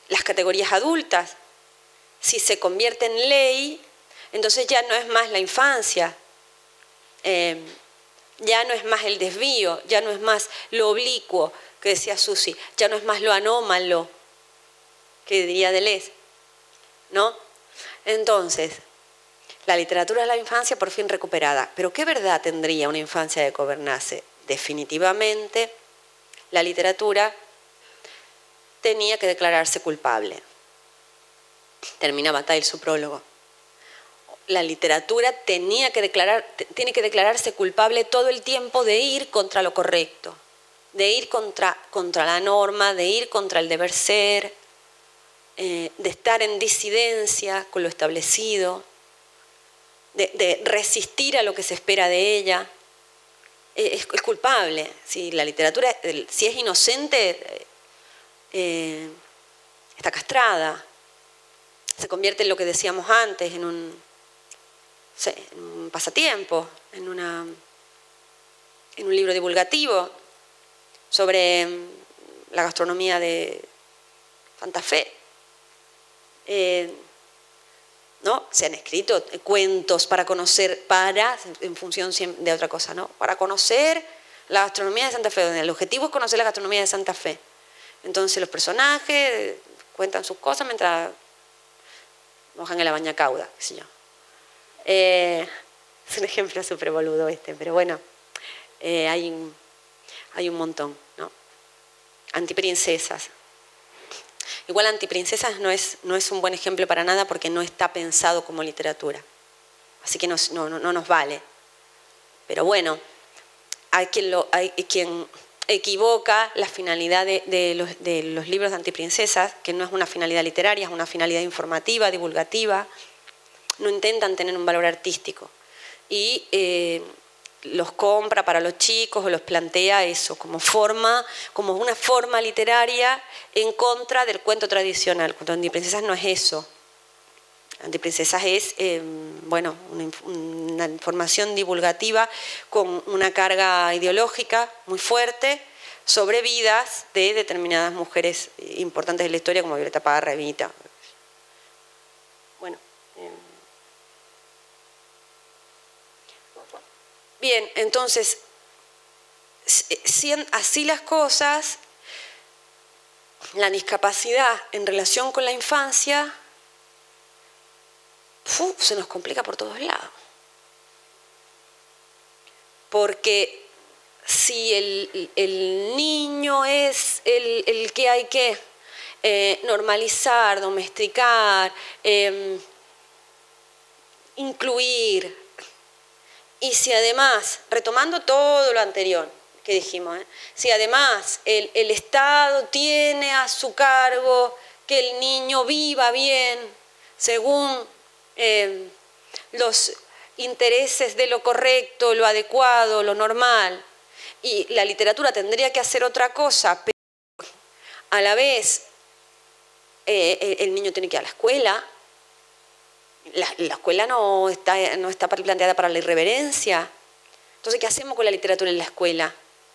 S1: las categorías adultas. Si se convierte en ley, entonces ya no es más la infancia, eh, ya no es más el desvío, ya no es más lo oblicuo, que decía Susi, ya no es más lo anómalo, que diría Deleuze, ¿no? Entonces, la literatura de la infancia por fin recuperada. ¿Pero qué verdad tendría una infancia de Cobernase? Definitivamente, la literatura tenía que declararse culpable. Termina Bataille su prólogo. La literatura tenía que declarar, tiene que declararse culpable todo el tiempo de ir contra lo correcto, de ir contra, contra la norma, de ir contra el deber ser, eh, de estar en disidencia con lo establecido, de, de resistir a lo que se espera de ella. Eh, es, es culpable. Si la literatura, si es inocente, eh, está castrada. Se convierte en lo que decíamos antes, en un, en un pasatiempo, en, una, en un libro divulgativo sobre la gastronomía de Santa Fe. Eh, ¿no? Se han escrito cuentos para conocer, para, en función de otra cosa, ¿no? Para conocer la gastronomía de Santa Fe, donde el objetivo es conocer la gastronomía de Santa Fe. Entonces los personajes cuentan sus cosas mientras mojan en la baña cauda, qué sé yo. Eh, es un ejemplo súper boludo este, pero bueno, eh, hay, un, hay un montón, ¿no? Antiprincesas. Igual Antiprincesas no es, no es un buen ejemplo para nada porque no está pensado como literatura. Así que no, no, no nos vale. Pero bueno, hay quien, lo, hay quien equivoca la finalidad de, de, los, de los libros de Antiprincesas, que no es una finalidad literaria, es una finalidad informativa, divulgativa. No intentan tener un valor artístico. Y eh, los compra para los chicos o los plantea eso, como forma, como una forma literaria en contra del cuento tradicional. El cuento de Antiprincesas no es eso. Antiprincesas es, eh, bueno, una, una información divulgativa con una carga ideológica muy fuerte sobre vidas de determinadas mujeres importantes de la historia, como Violeta Parra, Evita. Bueno. Eh. Bien, entonces, si así las cosas, la discapacidad en relación con la infancia uf, se nos complica por todos lados. Porque si el, el niño es el, el que hay que eh, normalizar, domesticar, eh, incluir, y si además, retomando todo lo anterior que dijimos, ¿eh? si además el, el Estado tiene a su cargo que el niño viva bien según eh, los intereses de lo correcto, lo adecuado, lo normal, y la literatura tendría que hacer otra cosa, pero a la vez eh, el niño tiene que ir a la escuela. La, la escuela no está, no está planteada para la irreverencia. Entonces, ¿qué hacemos con la literatura en la escuela?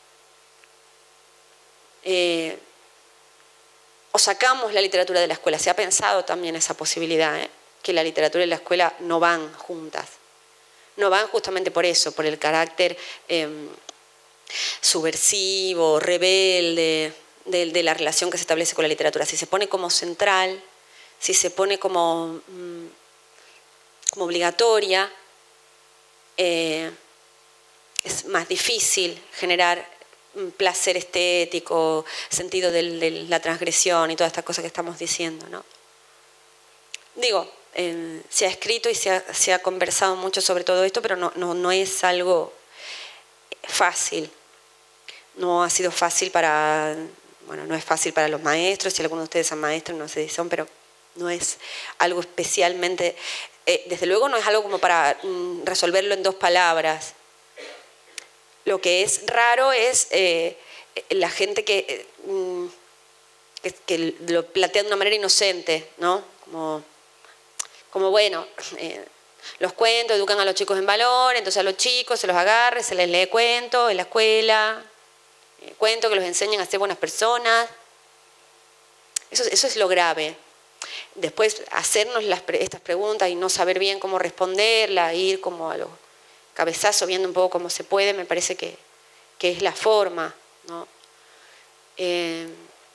S1: Eh, o sacamos la literatura de la escuela. Se ha pensado también esa posibilidad, ¿eh? Que la literatura y la escuela no van juntas. No van justamente por eso, por el carácter eh, subversivo, rebelde de, de la relación que se establece con la literatura. Si se pone como central, si se pone como... Mm, como obligatoria, eh, es más difícil generar un placer estético, sentido de, de la transgresión y todas estas cosas que estamos diciendo, ¿no? Digo, eh, se ha escrito y se ha, se ha conversado mucho sobre todo esto, pero no, no, no es algo fácil. No ha sido fácil para, bueno, no es fácil para los maestros, si algunos de ustedes son maestros, no sé si son, pero no es algo especialmente... Eh, desde luego no es algo como para mm, resolverlo en dos palabras. Lo que es raro es eh, la gente que, mm, que, que lo plantea de una manera inocente, ¿no? Como, como bueno, eh, los cuentos educan a los chicos en valor, entonces a los chicos se los agarre, se les lee cuentos en la escuela, eh, cuentos que los enseñan a ser buenas personas. Eso, eso es lo grave. Después hacernos las, estas preguntas y no saber bien cómo responderlas, ir como a los cabezazos viendo un poco cómo se puede, me parece que, que es la forma, ¿no? Eh,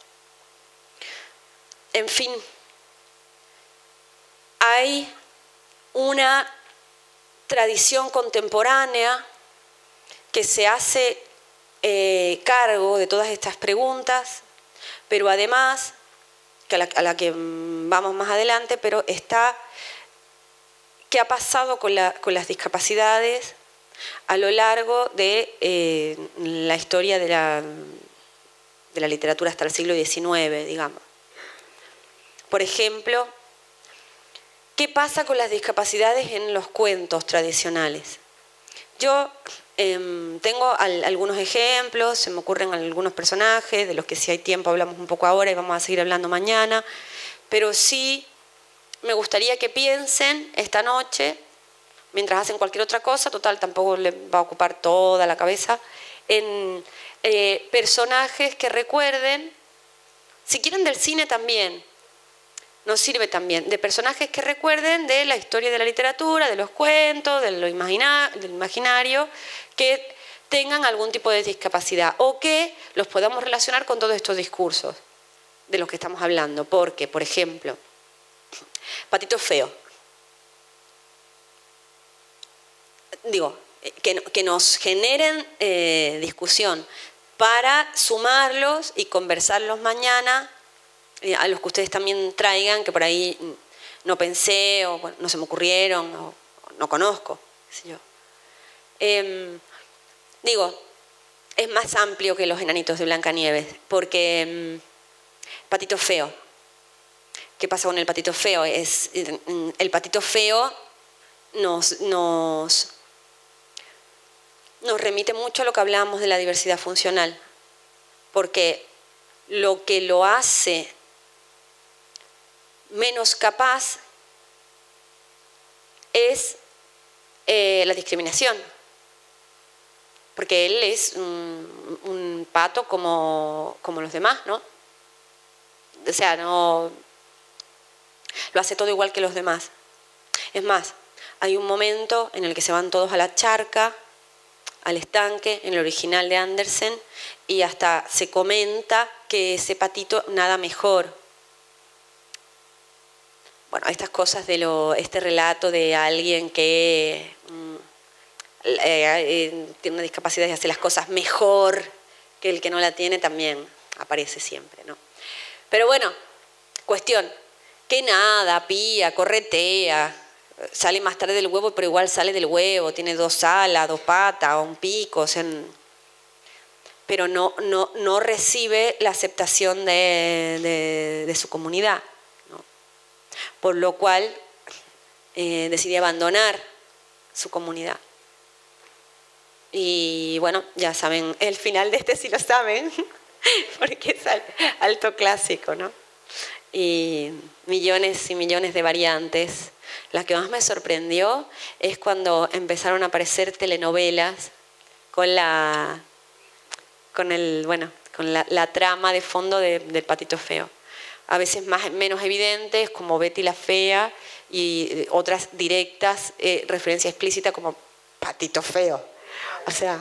S1: en fin, hay una tradición contemporánea que se hace eh, cargo de todas estas preguntas, pero además, que a, la, a la que vamos más adelante, pero está, ¿qué ha pasado con, la, con las discapacidades a lo largo de eh, la historia de la, de la literatura hasta el siglo diecinueve, digamos? Por ejemplo, ¿qué pasa con las discapacidades en los cuentos tradicionales? Yo eh, tengo al, algunos ejemplos, se me ocurren algunos personajes, de los que si hay tiempo hablamos un poco ahora y vamos a seguir hablando mañana, pero sí me gustaría que piensen esta noche, mientras hacen cualquier otra cosa, total tampoco les va a ocupar toda la cabeza, en eh, personajes que recuerden, si quieren del cine también, nos sirve también, de personajes que recuerden de la historia de la literatura, de los cuentos, de lo imagina, del imaginario, que tengan algún tipo de discapacidad o que los podamos relacionar con todos estos discursos de los que estamos hablando. Porque, por ejemplo, Patito Feo. Digo, que, que nos generen eh, discusión para sumarlos y conversarlos mañana, a los que ustedes también traigan, que por ahí no pensé, o bueno, no se me ocurrieron, o, o no conozco, qué sé yo. Eh, digo, es más amplio que los enanitos de Blancanieves, porque eh, Patito Feo. ¿Qué pasa con el Patito Feo? Es, el Patito Feo nos, nos, nos remite mucho a lo que hablábamos de la diversidad funcional, porque lo que lo hace menos capaz es eh, la discriminación, porque él es un, un pato como, como los demás, ¿no? O sea, no lo hace todo igual que los demás. Es más, hay un momento en el que se van todos a la charca, al estanque, en el original de Andersen, y hasta se comenta que ese patito nada mejor. Bueno, estas cosas de lo, este relato de alguien que mm, eh, eh, tiene una discapacidad y hace las cosas mejor que el que no la tiene también aparece siempre, ¿no? Pero bueno, cuestión, que nada, pía, corretea, sale más tarde del huevo, pero igual sale del huevo, tiene dos alas, dos patas, o un pico, o sea, pero no, no, no recibe la aceptación de, de, de su comunidad, ¿no? Por lo cual eh, decidí abandonar su comunidad. Y bueno, ya saben, el final de este sí lo saben, porque es alto clásico, ¿no? Y millones y millones de variantes. La que más me sorprendió es cuando empezaron a aparecer telenovelas con la, con el, bueno, con la, la trama de fondo de, del Patito Feo. A veces más, menos evidentes, como Betty la Fea, y otras directas, eh, referencia explícita como Patito Feo. O sea,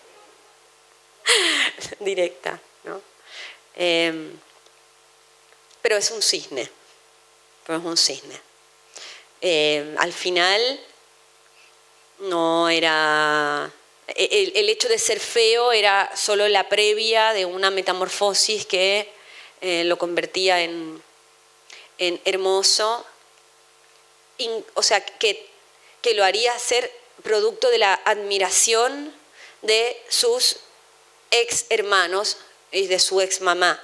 S1: directa, ¿no? Eh, pero es un cisne, pero es un cisne. Eh, al final no era... El, el hecho de ser feo era solo la previa de una metamorfosis que eh, lo convertía en, en hermoso, in, o sea, que, que lo haría ser producto de la admiración de sus ex hermanos y de su ex mamá.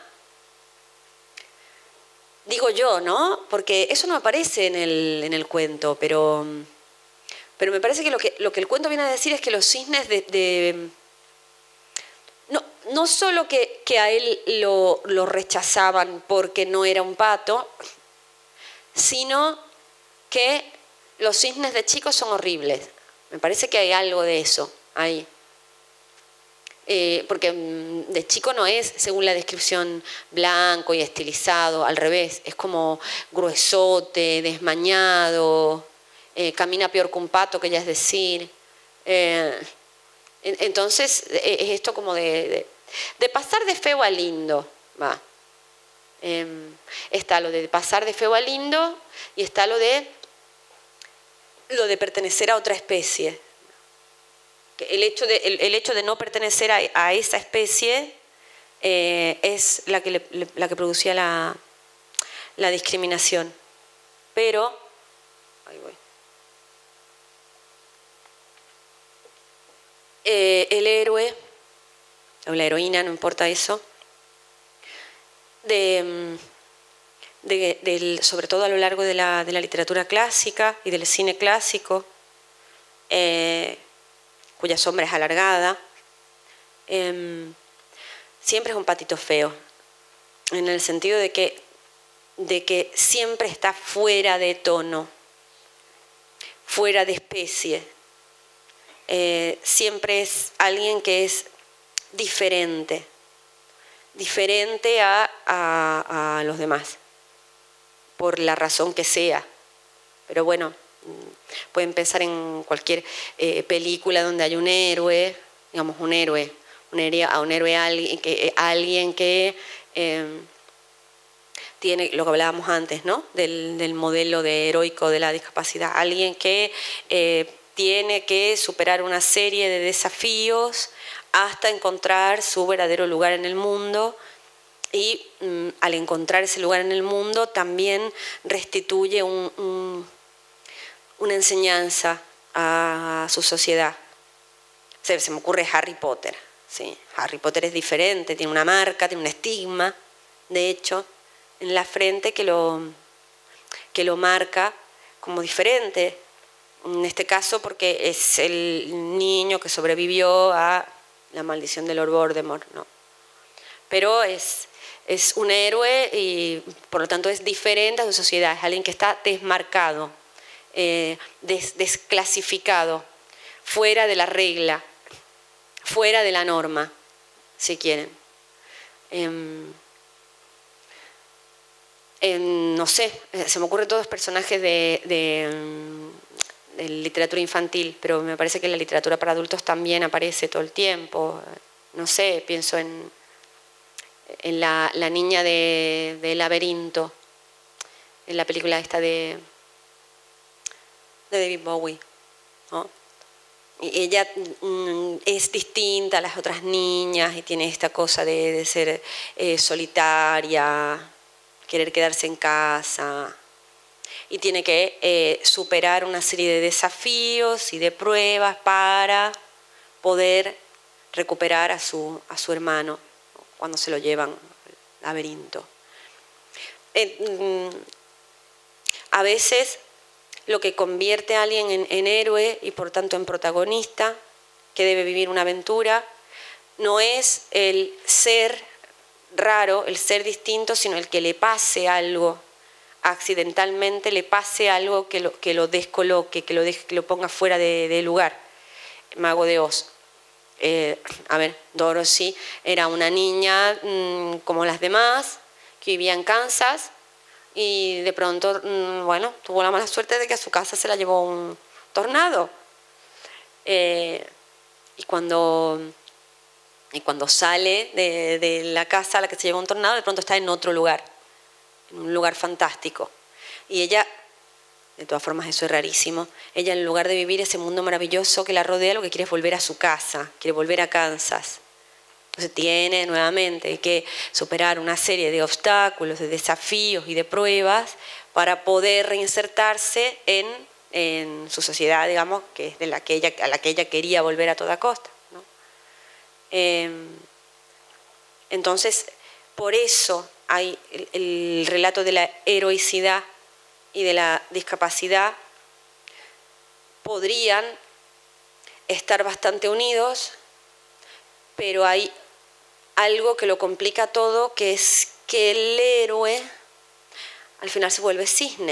S1: Digo yo, ¿no? Porque eso no aparece en el, en el cuento, pero, pero me parece que lo, que lo que el cuento viene a decir es que los cisnes de... de no, no solo que, que a él lo, lo rechazaban porque no era un pato, sino que los cisnes de chicos son horribles. Me parece que hay algo de eso ahí. Eh, porque de chico no es, según la descripción, blanco y estilizado, al revés, es como gruesote, desmañado, eh, camina peor que un pato, que ya es decir. Eh, entonces, es esto como de, de, de pasar de feo a lindo, va. Eh, está lo de pasar de feo a lindo y está lo de, lo de pertenecer a otra especie. El hecho de, el, el hecho de no pertenecer a, a esa especie eh, es la que, le, la que producía la, la discriminación. Pero, ahí voy. Eh, el héroe, o la heroína, no importa eso, de, de, de, sobre todo a lo largo de la, de la literatura clásica y del cine clásico, eh, cuya sombra es alargada, eh, siempre es un patito feo, en el sentido de que, de que siempre está fuera de tono, fuera de especie. Eh, siempre es alguien que es diferente, diferente a, a, a los demás, por la razón que sea. Pero bueno, pueden pensar en cualquier eh, película donde hay un héroe, digamos un héroe, un héroe a un héroe alguien que, alguien que eh, tiene, lo que hablábamos antes, ¿no? Del, del modelo de heroico de la discapacidad, alguien que eh, tiene que superar una serie de desafíos hasta encontrar su verdadero lugar en el mundo. Y mm, al encontrar ese lugar en el mundo también restituye un, un, una enseñanza a su sociedad. Se, se me ocurre Harry Potter. ¿Sí? Harry Potter es diferente, tiene una marca, tiene un estigma, de hecho, en la frente que lo, que lo marca como diferente. En este caso porque es el niño que sobrevivió a la maldición de Lord Voldemort, ¿no? Pero es... es un héroe y por lo tanto es diferente a su sociedad, es alguien que está desmarcado, eh, des, desclasificado, fuera de la regla, fuera de la norma, si quieren. Eh, eh, no sé, se me ocurren todos personajes de, de, de literatura infantil, pero me parece que en la literatura para adultos también aparece todo el tiempo. No sé, pienso en... en la, la niña de, de Laberinto, en la película esta de, de David Bowie, ¿no? Y ella mm, es distinta a las otras niñas y tiene esta cosa de, de ser eh, solitaria, querer quedarse en casa, y tiene que eh, superar una serie de desafíos y de pruebas para poder recuperar a su, a su hermano cuando se lo llevan al laberinto. Eh, a veces lo que convierte a alguien en, en héroe y por tanto en protagonista, que debe vivir una aventura, no es el ser raro, el ser distinto, sino el que le pase algo, accidentalmente le pase algo que lo, que lo descoloque, que lo, de, que lo ponga fuera de, de lugar. Mago de Oz. Eh, a ver, Dorothy era una niña mmm, como las demás, que vivía en Kansas y de pronto, mmm, bueno, tuvo la mala suerte de que a su casa se la llevó un tornado. Eh, y, cuando, y cuando sale de, de la casa a la que se llevó un tornado, de pronto está en otro lugar, en un lugar fantástico. Y ella... de todas formas eso es rarísimo, ella en lugar de vivir ese mundo maravilloso que la rodea, lo que quiere es volver a su casa, quiere volver a Kansas. Entonces tiene nuevamente que superar una serie de obstáculos, de desafíos y de pruebas para poder reinsertarse en, en su sociedad, digamos, que es de la que ella, a la que ella quería volver a toda costa, ¿no? Eh, entonces, por eso hay el, el relato de la heroicidad y de la discapacidad podrían estar bastante unidos, pero hay algo que lo complica todo, que es que el héroe al final se vuelve cisne.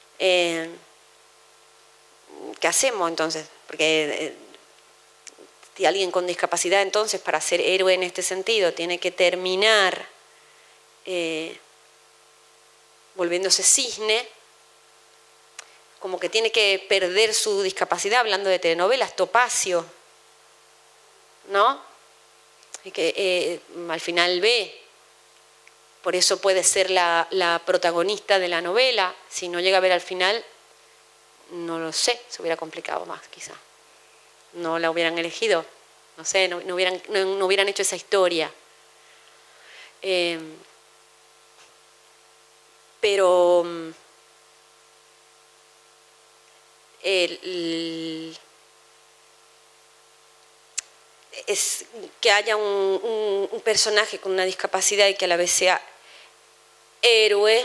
S1: Eh, ¿Qué hacemos entonces? Porque eh, Y alguien con discapacidad, entonces, para ser héroe en este sentido, tiene que terminar eh, volviéndose cisne, como que tiene que perder su discapacidad, hablando de telenovelas, Topacio, ¿no? Y que eh, al final ve, por eso puede ser la, la protagonista de la novela. Si no llega a ver al final, no lo sé, se hubiera complicado más quizá. No la hubieran elegido, no sé, no, no, hubieran, no, no hubieran hecho esa historia. Eh, pero el, el, es que haya un, un, un personaje con una discapacidad y que a la vez sea héroe,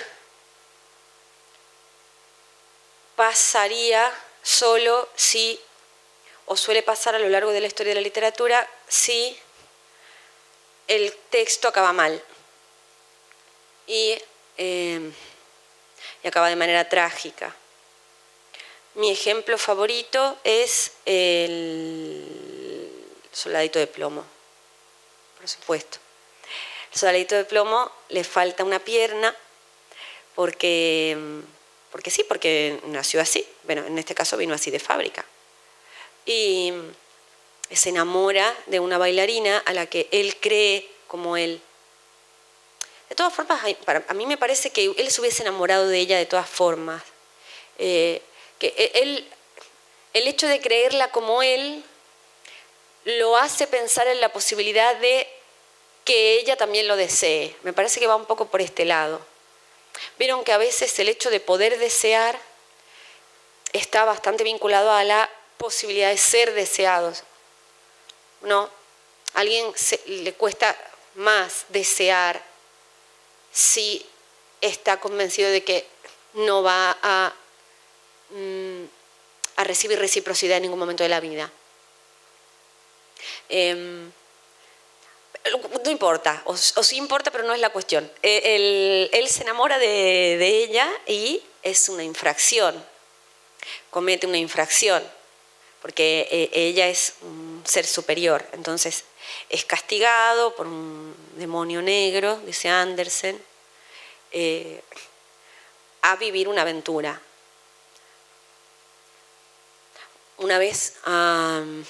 S1: pasaría solo si, o suele pasar a lo largo de la historia de la literatura, si el texto acaba mal y, eh, y acaba de manera trágica. Mi ejemplo favorito es el Soldadito de Plomo, por supuesto. El Soldadito de Plomo le falta una pierna porque, porque sí, porque nació así. Bueno, en este caso vino así de fábrica. Y se enamora de una bailarina a la que él cree como él. De todas formas, para, a mí me parece que él se hubiese enamorado de ella de todas formas. Eh, que él, el hecho de creerla como él lo hace pensar en la posibilidad de que ella también lo desee. Me parece que va un poco por este lado. Vieron que a veces el hecho de poder desear está bastante vinculado a la posibilidad de ser deseados, ¿no? A alguien se, le cuesta más desear si está convencido de que no va a, mm, a recibir reciprocidad en ningún momento de la vida. Eh, no importa, o, o sí importa, pero no es la cuestión. Él, él se enamora de, de ella y es una infracción, comete una infracción, porque eh, ella es un ser superior, entonces es castigado por un demonio negro, dice Andersen, eh, a vivir una aventura. Una vez um,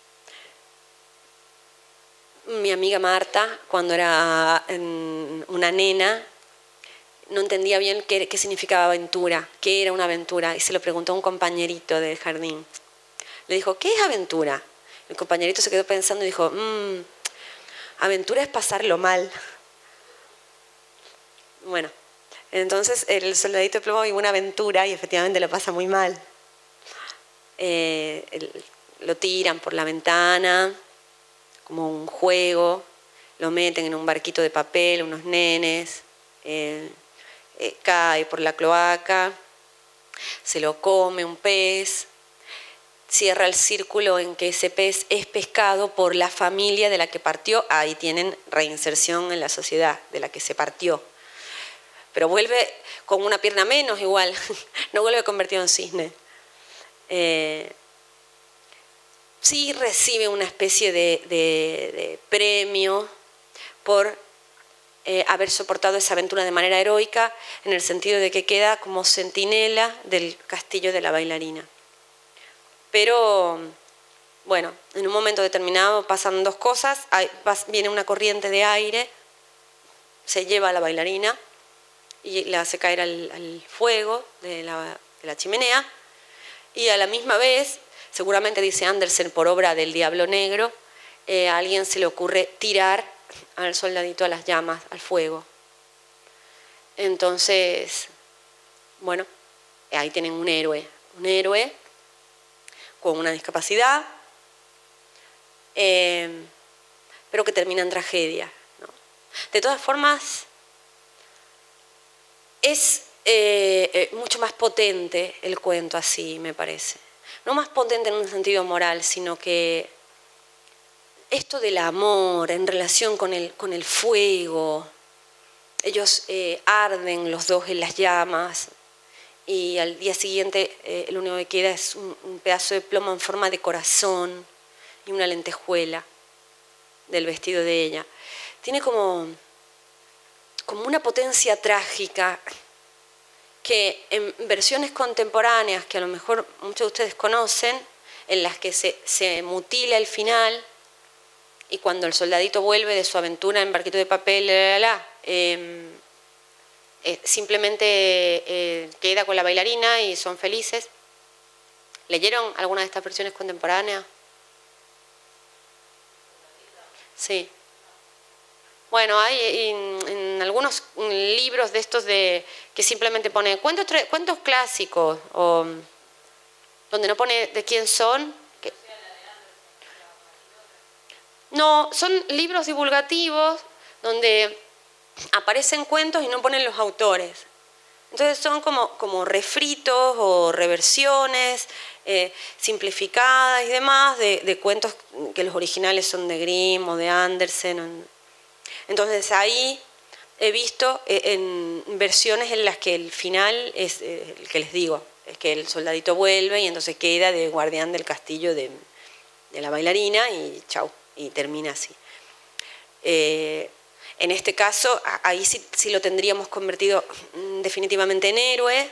S1: mi amiga Marta, cuando era una nena, no entendía bien qué, qué significaba aventura, qué era una aventura, y se lo preguntó a un compañerito del jardín. Le dijo, ¿qué es aventura? El compañerito se quedó pensando y dijo, mmm, aventura es pasarlo mal. Bueno, entonces el Soldadito de Plomo vive una aventura y efectivamente lo pasa muy mal. Eh, el, lo tiran por la ventana como un juego, lo meten en un barquito de papel, unos nenes, eh, eh, cae por la cloaca, se lo come un pez, cierra el círculo en que ese pez es pescado por la familia de la que partió, ahí tienen reinserción en la sociedad de la que se partió, pero vuelve con una pierna menos igual, no vuelve convertido en cisne. Eh, sí recibe una especie de, de, de premio por eh, haber soportado esa aventura de manera heroica, en el sentido de que queda como centinela del castillo de la bailarina. Pero, bueno, en un momento determinado pasan dos cosas, hay, pas, viene una corriente de aire, se lleva a la bailarina y la hace caer al, al fuego de la, de la chimenea, y a la misma vez, seguramente dice Andersen por obra del Diablo Negro, eh, a alguien se le ocurre tirar al soldadito a las llamas, al fuego. Entonces, bueno, ahí tienen un héroe, un héroe con una discapacidad, eh, pero que termina en tragedia, ¿no? De todas formas, es eh, eh, mucho más potente el cuento así, me parece. No más potente en un sentido moral, sino que esto del amor en relación con el, con el fuego, ellos eh, arden los dos en las llamas y al día siguiente eh, lo único que queda es un, un pedazo de plomo en forma de corazón y una lentejuela del vestido de ella. Tiene como, como una potencia trágica que en versiones contemporáneas, que a lo mejor muchos de ustedes conocen, en las que se, se mutila el final y cuando el soldadito vuelve de su aventura en barquito de papel, la, la, la, eh, eh, simplemente eh, queda con la bailarina y son felices. ¿Leyeron alguna de estas versiones contemporáneas? Sí. Bueno, hay en, en algunos libros de estos de que simplemente pone cuentos, cuentos clásicos, o donde no pone de quién son. Que... No, son libros divulgativos donde aparecen cuentos y no ponen los autores. Entonces son como, como refritos o reversiones eh, simplificadas y demás de, de cuentos que los originales son de Grimm o de Andersen. Entonces ahí he visto en versiones en las que el final es el que les digo, es que el soldadito vuelve y entonces queda de guardián del castillo de, de la bailarina y chau, y termina así. Eh, en este caso, ahí sí, sí lo tendríamos convertido definitivamente en héroe,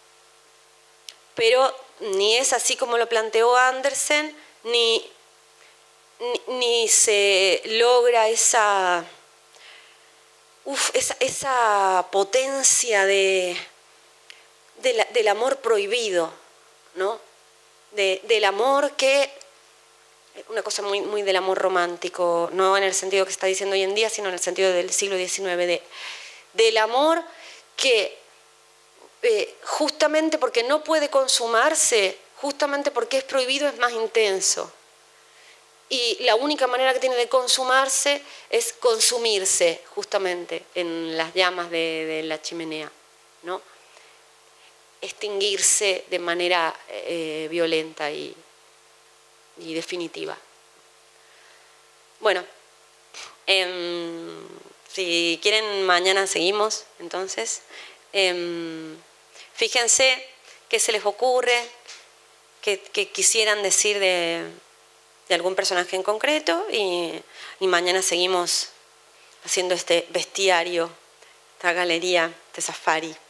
S1: pero ni es así como lo planteó Andersen, ni, ni, ni se logra esa... Uf, esa, esa potencia de, de la, del amor prohibido, ¿no? De, del amor que, una cosa muy, muy del amor romántico, no en el sentido que está diciendo hoy en día, sino en el sentido del siglo diecinueve, de, del amor que eh, justamente porque no puede consumarse, justamente porque es prohibido, es más intenso. Y la única manera que tiene de consumarse es consumirse justamente en las llamas de, de la chimenea, ¿no? Extinguirse de manera eh, violenta y, y definitiva. Bueno, eh, si quieren mañana seguimos, entonces. Eh, fíjense qué se les ocurre, qué, qué quisieran decir de... de algún personaje en concreto y, y mañana seguimos haciendo este bestiario, esta galería de safari.